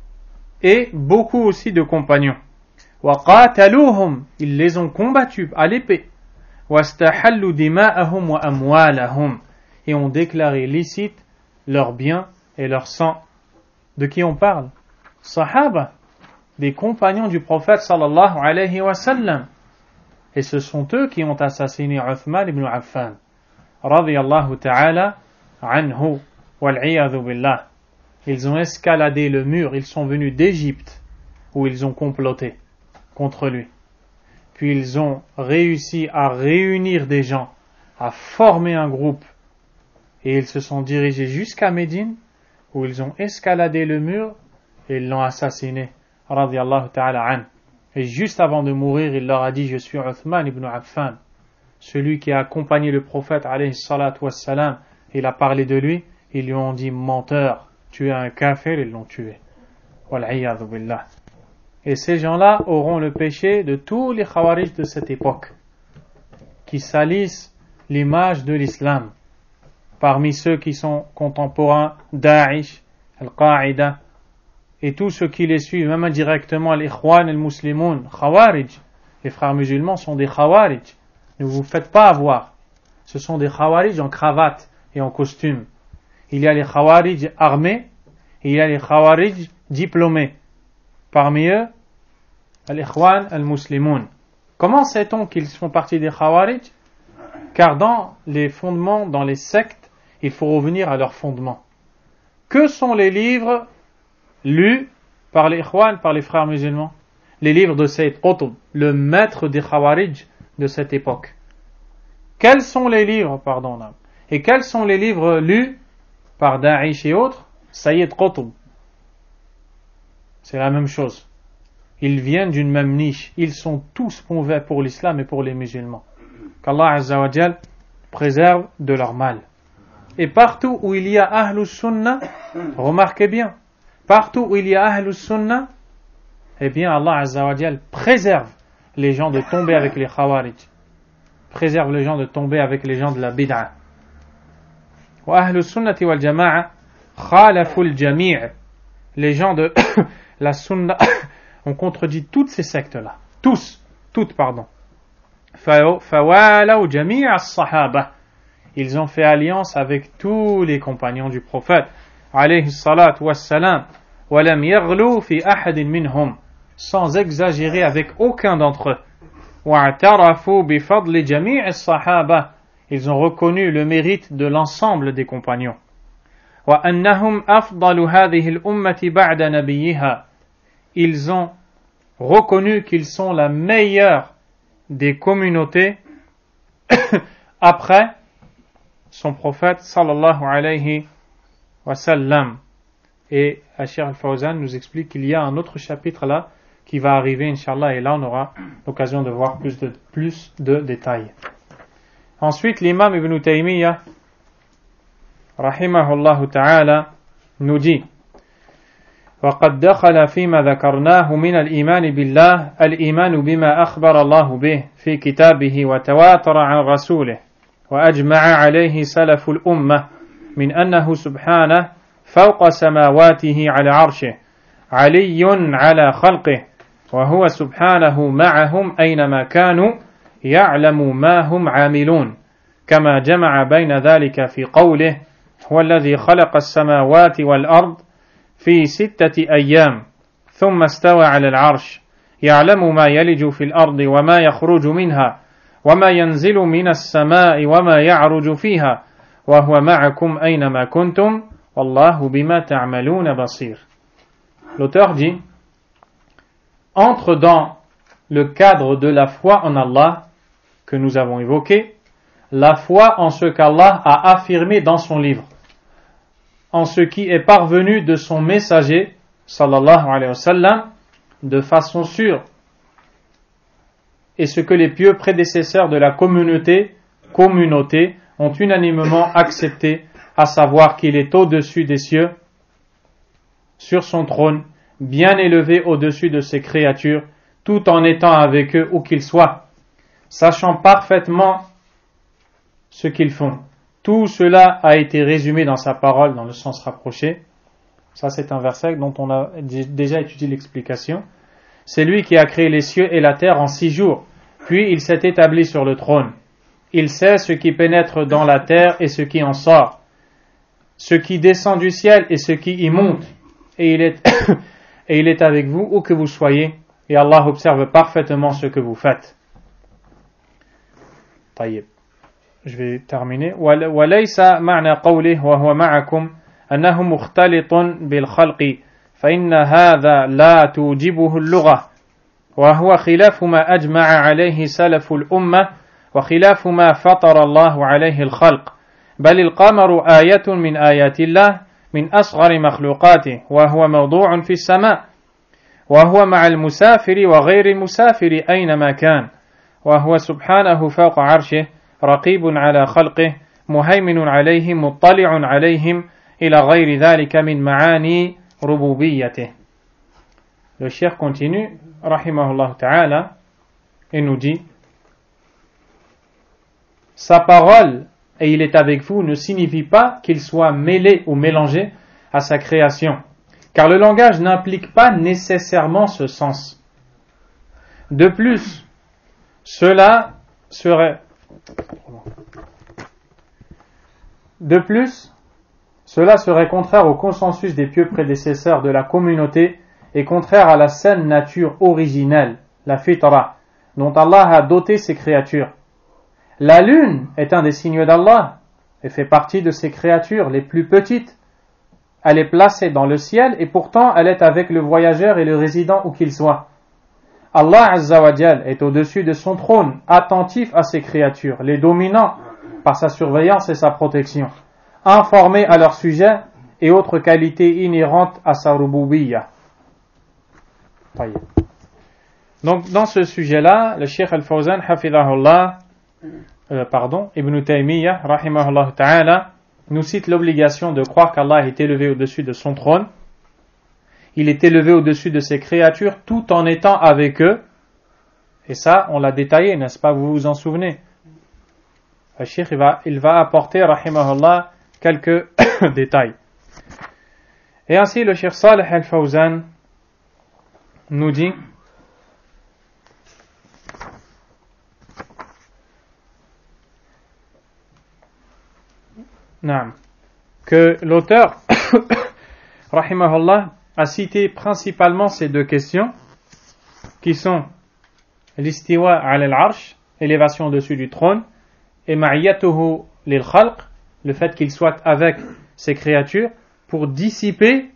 et beaucoup aussi de compagnons. وَقَاتَلُوهُمْ, ils les ont combattus à l'épée. وَاسْتَحَلُّوا دِمَاءَهُمْ وَأَمْوَالَهُمْ, et ont déclaré licite leurs biens et leur sang. De qui on parle? Sahaba, des compagnons du prophète sallallahu alayhi wa sallam. Et ce sont eux qui ont assassiné Uthman ibn Affan radiyallahu ta'ala anhu wal'iyadhu billah. Ils ont escaladé le mur, ils sont venus d'Égypte où ils ont comploté contre lui. Puis ils ont réussi à réunir des gens, à former un groupe, et ils se sont dirigés jusqu'à Médine où ils ont escaladé le mur et ils l'ont assassiné radiyallahu ta'ala anhu. Et juste avant de mourir, il leur a dit: je suis Uthman ibn Affan, celui qui a accompagné le prophète alayhi salatu wassalam. Il a parlé de lui, ils lui ont dit: menteur, tu es un kafir, ils l'ont tué. Wal'iyadhu billah. Et ces gens-là auront le péché de tous les khawarij de cette époque, qui salissent l'image de l'islam. Parmi ceux qui sont contemporains, Daesh, Al-Qaïda, et tous ceux qui les suivent, même indirectement, l'Ikhwan al-Muslimoun, Khawarij, les frères musulmans sont des Khawarij. Ne vous faites pas avoir. Ce sont des Khawarij en cravate et en costume. Il y a les Khawarij armés, et il y a les Khawarij diplômés. Parmi eux, l'Ikhwan al-Muslimoun. Comment sait-on qu'ils font partie des Khawarij? Car dans les fondements, dans les sectes, il faut revenir à leurs fondements. Que sont les livres lus par les Ikhwan, par les frères musulmans? Les livres de Sayyid Qutb, le maître des Khawarij de cette époque. Quels sont les livres, pardon, là, et quels sont les livres lus par Daesh et autres? Sayyid Qutb. C'est la même chose. Ils viennent d'une même niche. Ils sont tous mauvais pour l'islam et pour les musulmans. Qu'Allah Azza wa Jal préserve de leur mal. Et partout où il y a Ahlus Sunnah, remarquez bien, partout où il y a Ahlus Sunnah, eh bien Allah Azza wa Jal préserve les gens de tomber avec les Khawarij, préserve les gens de tomber avec les gens de la bid'a. Wa Ahlus Sunnati wal Jama'a khalafu al-jami'. Les gens de la Sunna ont contredit toutes ces sectes-là. Tous, toutes, pardon. Fawalaw jami' as-sahaba. Ils ont fait alliance avec tous les compagnons du prophète alayhi salatu wassalam, wa lam yaghlu fi ahadin minhum, sans exagérer avec aucun d'entre eux. Wa'tarafu bi fadli jami' as-sahaba. Ils ont reconnu le mérite de l'ensemble des compagnons. Wa annahum afdalu hadhihi al-ummati ba'da nabiyha. Ils ont reconnu qu'ils sont la meilleure des communautés après son prophète sallallahu alayhi wa sallam. Et Cheikh Al-Fawzan nous explique qu'il y a un autre chapitre là qui va arriver inshallah, et là on aura l'occasion de voir plus de, plus de détails. Ensuite l'imam Ibn Taymiyyah rahimahullah ta'ala nous dit: وقد دخل فيما ذكرناه من الإيمان بالله الإيمان بما أخبر الله به في كتابه وتواتر عن رسوله وأجمع عليه سلف الأمة من أنه سبحانه فوق سماواته على عرشه علي على خلقه وهو سبحانه معهم أينما كانوا يعلم ما هم عاملون كما جمع بين ذلك في قوله هو الذي خلق السماوات والأرض في ستة أيام ثم استوى على العرش يعلم ما يلج في الأرض وما يخرج منها وما ينزل من السماء وما يعرج فيها وهو معكم أينما كنتم والله بما تعملون بصير. L'auteur dit: entre dans le cadre de la foi en Allah que nous avons évoqué, la foi en ce qu'Allah a affirmé dans son livre, en ce qui est parvenu de son messager sallallahu alayhi wa sallam de façon sûre, et ce que les pieux prédécesseurs de la communauté, communauté ont unanimement accepté, à savoir qu'il est au-dessus des cieux, sur son trône, bien élevé au-dessus de ses créatures, tout en étant avec eux où qu'ils soient, sachant parfaitement ce qu'ils font. Tout cela a été résumé dans sa parole dans le sens rapproché. Ça, c'est un verset dont on a déjà étudié l'explication. C'est lui qui a créé les cieux et la terre en six jours, puis il s'est établi sur le trône. Il sait ce qui pénètre dans la terre et ce qui en sort, ce qui descend du ciel et ce qui y monte, et il est, et il est avec vous où que vous soyez, et Allah observe parfaitement ce que vous faites. طيب. Je vais terminer. وليس معنى قوله وهو معكم أنه مختلط بالخلق فإن هذا لا توجبه اللغة وهو خلاف ما أجمع عليه سلف الأمة وخلاف ما فطر الله عليه الخلق بل القمر آية من آيات الله من أصغر مخلوقاته وهو موضوع في السماء وهو مع المسافر وغير المسافر أينما كان وهو سبحانه فوق عرشه رقيب على خلقه مهيمن عليهم مطلع عليهم إلى غير ذلك من معاني ربوبيته. Le cheikh continue, rahimahullah ta'ala, et nous dit: sa parole, et il est avec vous, ne signifie pas qu'il soit mêlé ou mélangé à sa création, car le langage n'implique pas nécessairement ce sens. De plus, cela serait De plus, cela serait contraire au consensus des pieux prédécesseurs de la communauté et contraire à la saine nature originelle, la fitra, dont Allah a doté ses créatures. La lune est un des signes d'Allah et fait partie de ses créatures les plus petites. Elle est placée dans le ciel et pourtant elle est avec le voyageur et le résident où qu'il soit. Allah Azza wa Jal est au-dessus de son trône, attentif à ses créatures, les dominant par sa surveillance et sa protection, informé à leur sujet et autres qualités inhérentes à sa rububiyya. Donc dans ce sujet-là, le Cheikh Al-Fawzan, hafidhahullah, euh, pardon, Ibn Taymiyyah, rahimahullah ta'ala, nous cite l'obligation de croire qu'Allah est élevé au-dessus de son trône. Il est élevé au-dessus de ses créatures tout en étant avec eux. Et ça, on l'a détaillé, n'est-ce pas? Vous vous en souvenez? Le Cheikh, il va, il va apporter, rahimahullah, quelques détails. Et ainsi, le Cheikh Salih Al-Fawzan nous dit que l'auteur, rahimahullah, a cité principalement ces deux questions qui sont l'istiwa ala al-arsh, élévation au-dessus du trône, et ma'iyatuhu lil khalq, le fait qu'il soit avec ses créatures, pour dissiper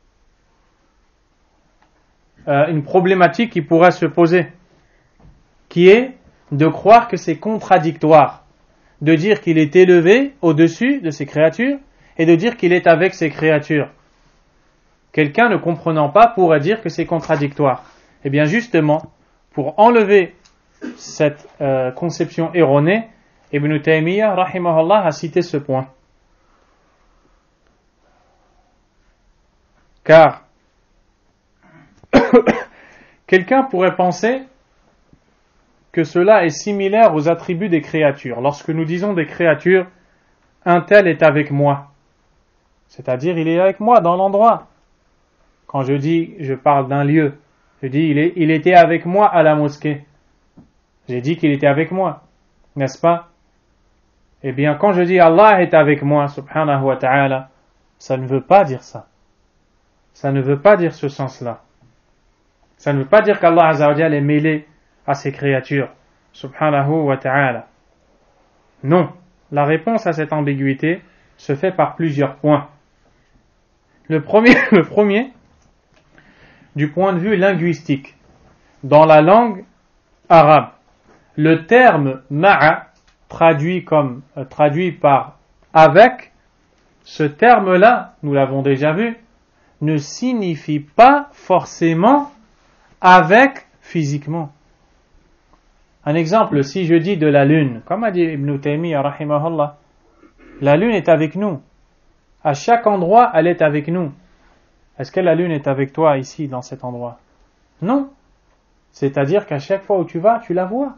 euh, une problématique qui pourrait se poser, qui est de croire que c'est contradictoire, de dire qu'il est élevé au-dessus de ses créatures et de dire qu'il est avec ses créatures. Quelqu'un ne comprenant pas pourrait dire que c'est contradictoire. Eh bien justement, pour enlever cette euh, conception erronée, Ibn Taymiyyah, rahimahullah, a cité ce point. Car quelqu'un pourrait penser que cela est similaire aux attributs des créatures. Lorsque nous disons des créatures, un tel est avec moi. C'est-à-dire, il est avec moi dans l'endroit. Quand je dis, je parle d'un lieu, je dis, il, est, il était avec moi à la mosquée. J'ai dit qu'il était avec moi, n'est-ce pas? Eh bien, quand je dis Allah est avec moi, subhanahu wa ta'ala, ça ne veut pas dire ça. Ça ne veut pas dire ce sens-là. Ça ne veut pas dire qu'Allah Azza wa Jalla est mêlé à ses créatures, subhanahu wa ta'ala. Non. La réponse à cette ambiguïté se fait par plusieurs points. Le premier, le premier, du point de vue linguistique, dans la langue arabe, le terme ma'a, traduit comme euh, traduit par avec, ce terme-là, nous l'avons déjà vu, ne signifie pas forcément avec physiquement. Un exemple, si je dis de la lune, comme a dit Ibn Taymiyyah rahimahullah, la lune est avec nous. À chaque endroit, elle est avec nous. Est-ce que la lune est avec toi ici, dans cet endroit? Non. C'est-à-dire qu'à chaque fois où tu vas, tu la vois.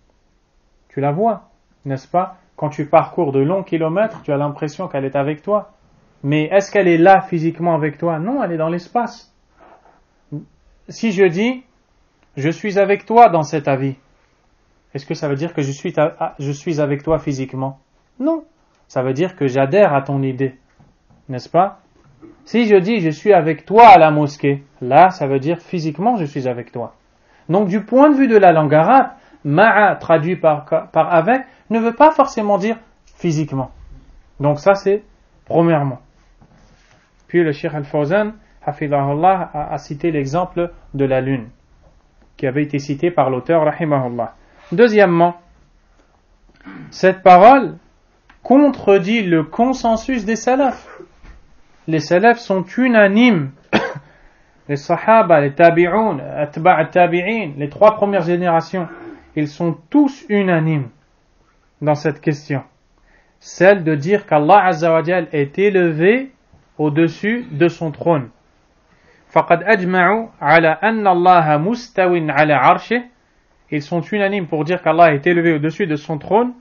Tu la vois, n'est-ce pas? Quand tu parcours de longs kilomètres, tu as l'impression qu'elle est avec toi. Mais est-ce qu'elle est là physiquement avec toi? Non, elle est dans l'espace. Si je dis, je suis avec toi dans cet avis, est-ce que ça veut dire que je suis, à, je suis avec toi physiquement? Non. Ça veut dire que j'adhère à ton idée. N'est-ce pas? Si je dis je suis avec toi à la mosquée, là, ça veut dire physiquement je suis avec toi. Donc du point de vue de la langue arabe, ma'a traduit par, par avec ne veut pas forcément dire physiquement. Donc ça c'est premièrement. Puis le Cheikh Al-Fawzan, hafidhahullah, a, a cité l'exemple de la lune, qui avait été cité par l'auteur, rahimahullah. Deuxièmement, cette parole contredit le consensus des salafs. Les salafs sont unanimes. Les sahaba, les tabi'un, atba' tabi'in, les trois premières générations, ils sont tous unanimes dans cette question. Celle de dire qu'Allah Azza wa Jal est élevé au-dessus de son trône. فَقَدْ أَجْمَعُوا عَلَى أَنَّ اللَّهَ مُسْتَوٍ عَلَى عَرْشِهِ. Ils sont unanimes pour dire qu'Allah est élevé au-dessus de son trône.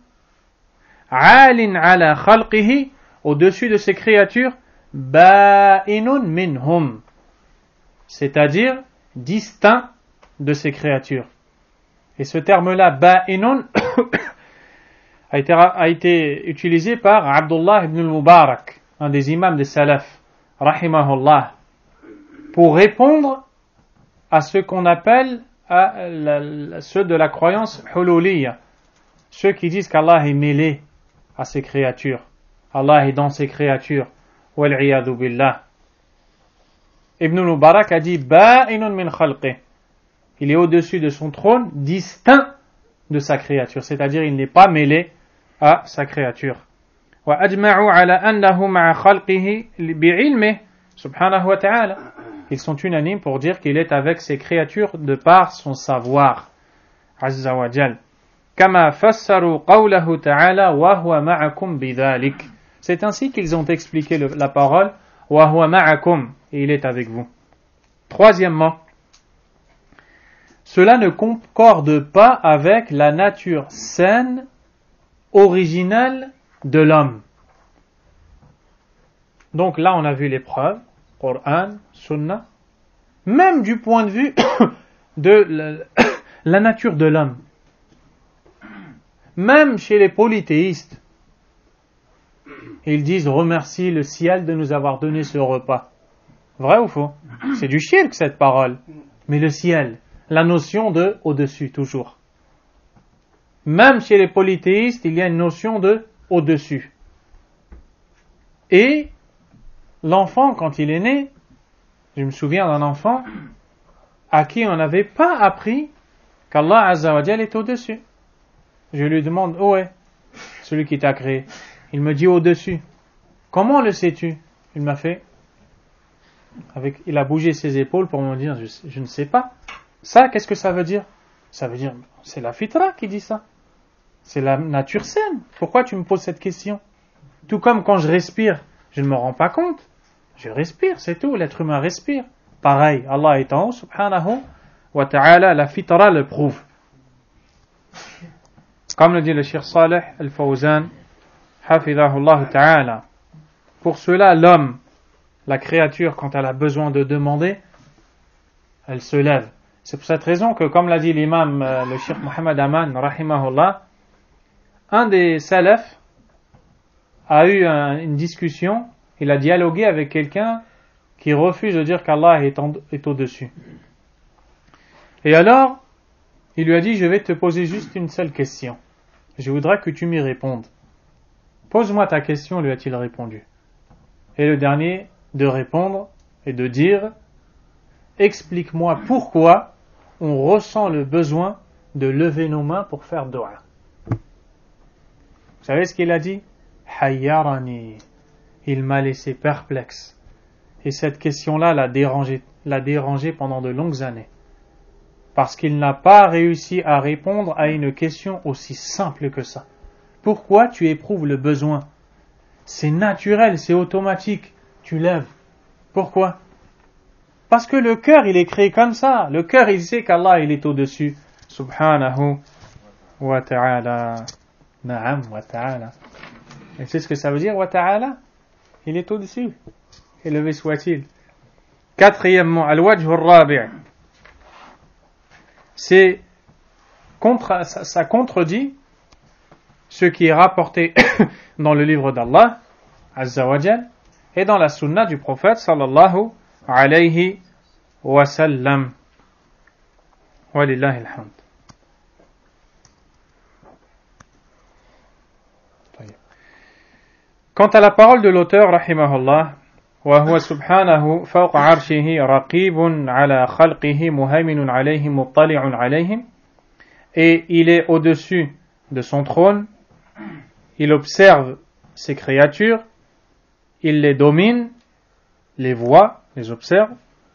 عَالٍ عَلَى خَلْقِهِ, au-dessus de ses créatures. بَائِنٌ مِنْهُمْ, c'est-à-dire distinct de ses créatures. Et ce terme-là, ba'inun, a été, a été utilisé par Abdullah ibn al-Mubarak, un des imams des salaf, rahimahullah, pour répondre à ce qu'on appelle à la, la, ceux de la croyance hululiyya, ceux qui disent qu'Allah est mêlé à ses créatures, Allah est dans ses créatures, wal'iyadhu billah. Ibn al-Mubarak a dit ba'inun min khalqih, il est au-dessus de son trône, distinct de sa créature, c'est-à-dire il n'est pas mêlé à sa créature. Wa ajma'u ala annahu ma'a khalqihi bi'ilmihi subhanahu wa ta'ala. Ils sont unanimes pour dire qu'il est avec ses créatures de par son savoir. Azza wa Jal. Kama fassaru qawlahu ta'ala wa huwa ma'akum bidhalik. C'est ainsi qu'ils ont expliqué le, la parole wa huwa ma'akum, et il est avec vous. Troisièmement, cela ne concorde pas avec la nature saine, originale de l'homme. Donc là, on a vu les preuves, Coran, Sunna, même du point de vue de la, la nature de l'homme. Même chez les polythéistes, ils disent remercie le ciel de nous avoir donné ce repas. Vrai ou faux? C'est du shirk cette parole. Mais le ciel, la notion de au-dessus toujours. Même chez les polythéistes, il y a une notion de au-dessus. Et l'enfant, quand il est né, je me souviens d'un enfant à qui on n'avait pas appris qu'Allah Azza wa Jal est au-dessus. Je lui demande, où est celui qui t'a créé? Il me dit au-dessus. Comment le sais-tu? Il m'a fait, avec, il a bougé ses épaules pour me dire, je, je ne sais pas. Ça, qu'est-ce que ça veut dire? Ça veut dire, c'est la fitra qui dit ça. C'est la nature saine. Pourquoi tu me poses cette question? Tout comme quand je respire, je ne me rends pas compte. Je respire, c'est tout. L'être humain respire. Pareil, Allah est en haut, subhanahu wa ta'ala, la fitra le prouve. Comme le dit le Cheikh Saleh Al-Fawzan, hafidhahullah ta'ala. Pour cela, l'homme, la créature, quand elle a besoin de demander, elle se lève. C'est pour cette raison que, comme l'a dit l'imam, euh, le Cheikh Mohammed Aman, rahimahullah, un des salafs a eu un, une discussion, il a dialogué avec quelqu'un qui refuse de dire qu'Allah est, en, est au-dessus. Et alors, il lui a dit, je vais te poser juste une seule question. Je voudrais que tu m'y répondes. Pose-moi ta question, lui a-t-il répondu. Et le dernier, de répondre et de dire, explique-moi pourquoi on ressent le besoin de lever nos mains pour faire dua. Vous savez ce qu'il a dit? Hayyarani. Il m'a laissé perplexe. Et cette question-là l'a dérangé, l'a dérangé pendant de longues années. parce qu'il n'a pas réussi à répondre à une question aussi simple que ça. Pourquoi tu éprouves le besoin? C'est naturel, c'est automatique. Tu lèves. Pourquoi? Parce que le cœur, il est créé comme ça. Le cœur, il sait qu'Allah, il est au-dessus. Subhanahu wa ta'ala. Na'am wa ta'ala. Et c'est ce que ça veut dire, wa ta'ala? Il est au-dessus. Élevé soit-il. Quatrièmement, al-wajh al-rabi'. C'est contre, ça, ça contredit ce qui est rapporté dans le livre d'Allah, Azza wa Jal, et dans la sunna du prophète, sallallahu alayhi wa sallam. Walillahi alhamd. Quant à la parole de l'auteur, rahimahullah, وهو سبحانه فوق عرشه رقيب على خلقه مهيمن عليهم مطلع عليهم, et il est au-dessus de son trône, il observe ses créatures, il les domine, les voit, les observe.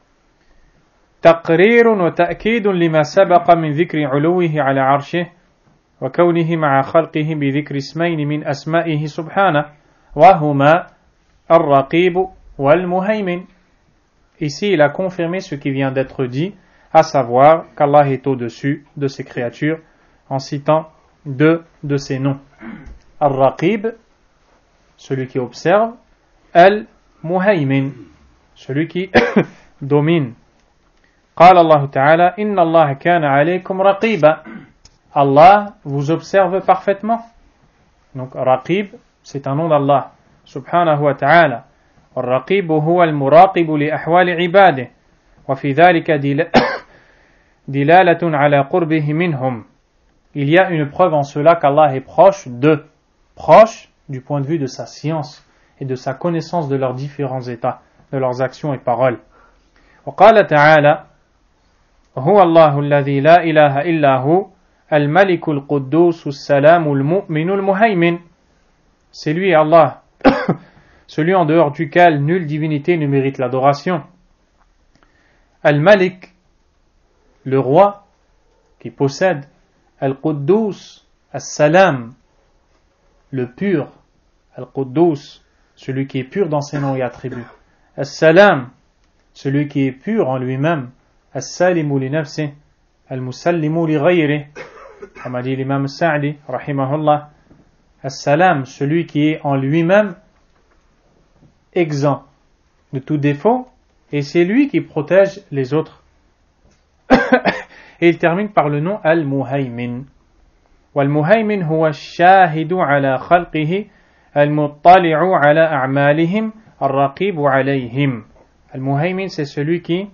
تقرير وتأكيد لما سبق من ذكر علوه على عرشه وكونه مع خلقه بذكر اسمين من أسمائه سبحانه وهما الرقيب والمهيمن. Ici, il a confirmé ce qui vient d'être dit, à savoir qu'Allah est au-dessus de ses créatures, en citant deux de ses noms. Al-Raqib, celui qui observe, Al-Muhaymin, celui qui domine. قال الله تعالى إن الله كان عليكم رقيبا. Allah vous observe parfaitement. Donc Raqib, c'est un nom d'Allah subhanahu wa ta'ala. والرقيب هو المراقب لأحوال عباده وفي ذلك دلالة على قربه منهم. Il y a une preuve en cela qu'Allah est proche d'eux, proche du point de vue de sa science et de sa connaissance de leurs différents états, de leurs actions et paroles. وقال تعالى هو الله الذي لا إله إلا هو الملك القدوس السلام المؤمن المهيمن. C'est lui Allah, celui en dehors duquel nulle divinité ne mérite l'adoration. Al-Malik, le roi qui possède. Al-Quddus, As-Salam, le pur. Al-Quddus, celui qui est pur dans ses noms et attributs. As-Salam, celui qui est pur en lui-même. As-Salimu li nafsi, Al-Musallimu li ghayri, comme a dit l'imam Sa'di, rahimahullah. As-Salam, celui qui est en lui-même exempt de tout défaut, et c'est lui qui protège les autres. Et il termine par le nom Al-Muhaymin. Wal-Muhaymin huwa ash-shahidu ala khalqihi, al-muttali'u ala a'malihim, al-raqibu alayhim. Al-Muhaymin, c'est celui qui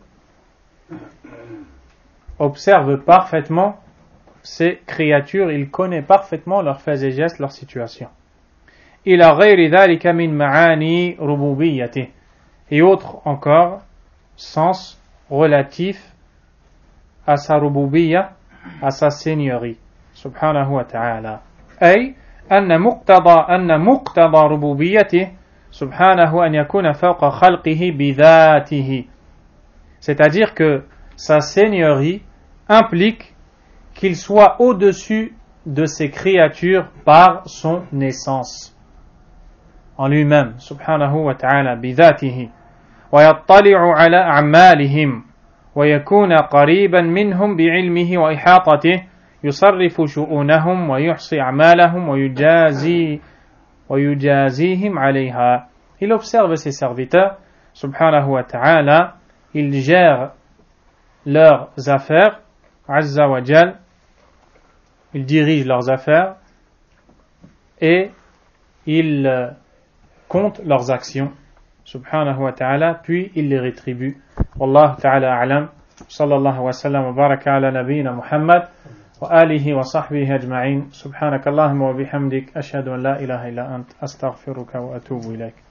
observe parfaitement ces créatures, il connaît parfaitement leurs faits et gestes, leur situation. إلى غير ذلك من معاني ربوبيته, et autres encore sens relatifs à sa rububiyya, à sa seigneurie subhanahu wa ta'ala. أي أن مقتضى أن مقتضى ربوبيته سبحانه أن يكون فوق خلقه بذاته, c'est-à-dire que sa seigneurie implique qu'il soit au-dessus de ses créatures par son essence en lui-même, subhanahu wa ta'ala, bidhatihi, wa yattali'u ala a'malihim, wa yakuna qariban minhum bi'ilmihi wa ihatatihi, yusarrifu shu'unahum wa yuhsi a'malahum wa yujazi wa yujazihim 'alayha. Il observe ses serviteurs, subhanahu wa ta'ala, il gère leurs affaires, azza wa jal, il dirige leurs affaires et il compte leurs actions, subhanahu wa ta'ala, puis il les rétribue. Wallahu ta'ala a'lam. Sallallahu wa sallam wa baraka ala nabiyyina Muhammad wa alihi wa sahbihi ajma'in. Subhanakallahumma wa bihamdik ashhadu an la ilaha illa ant astaghfiruka wa atubu ilayk.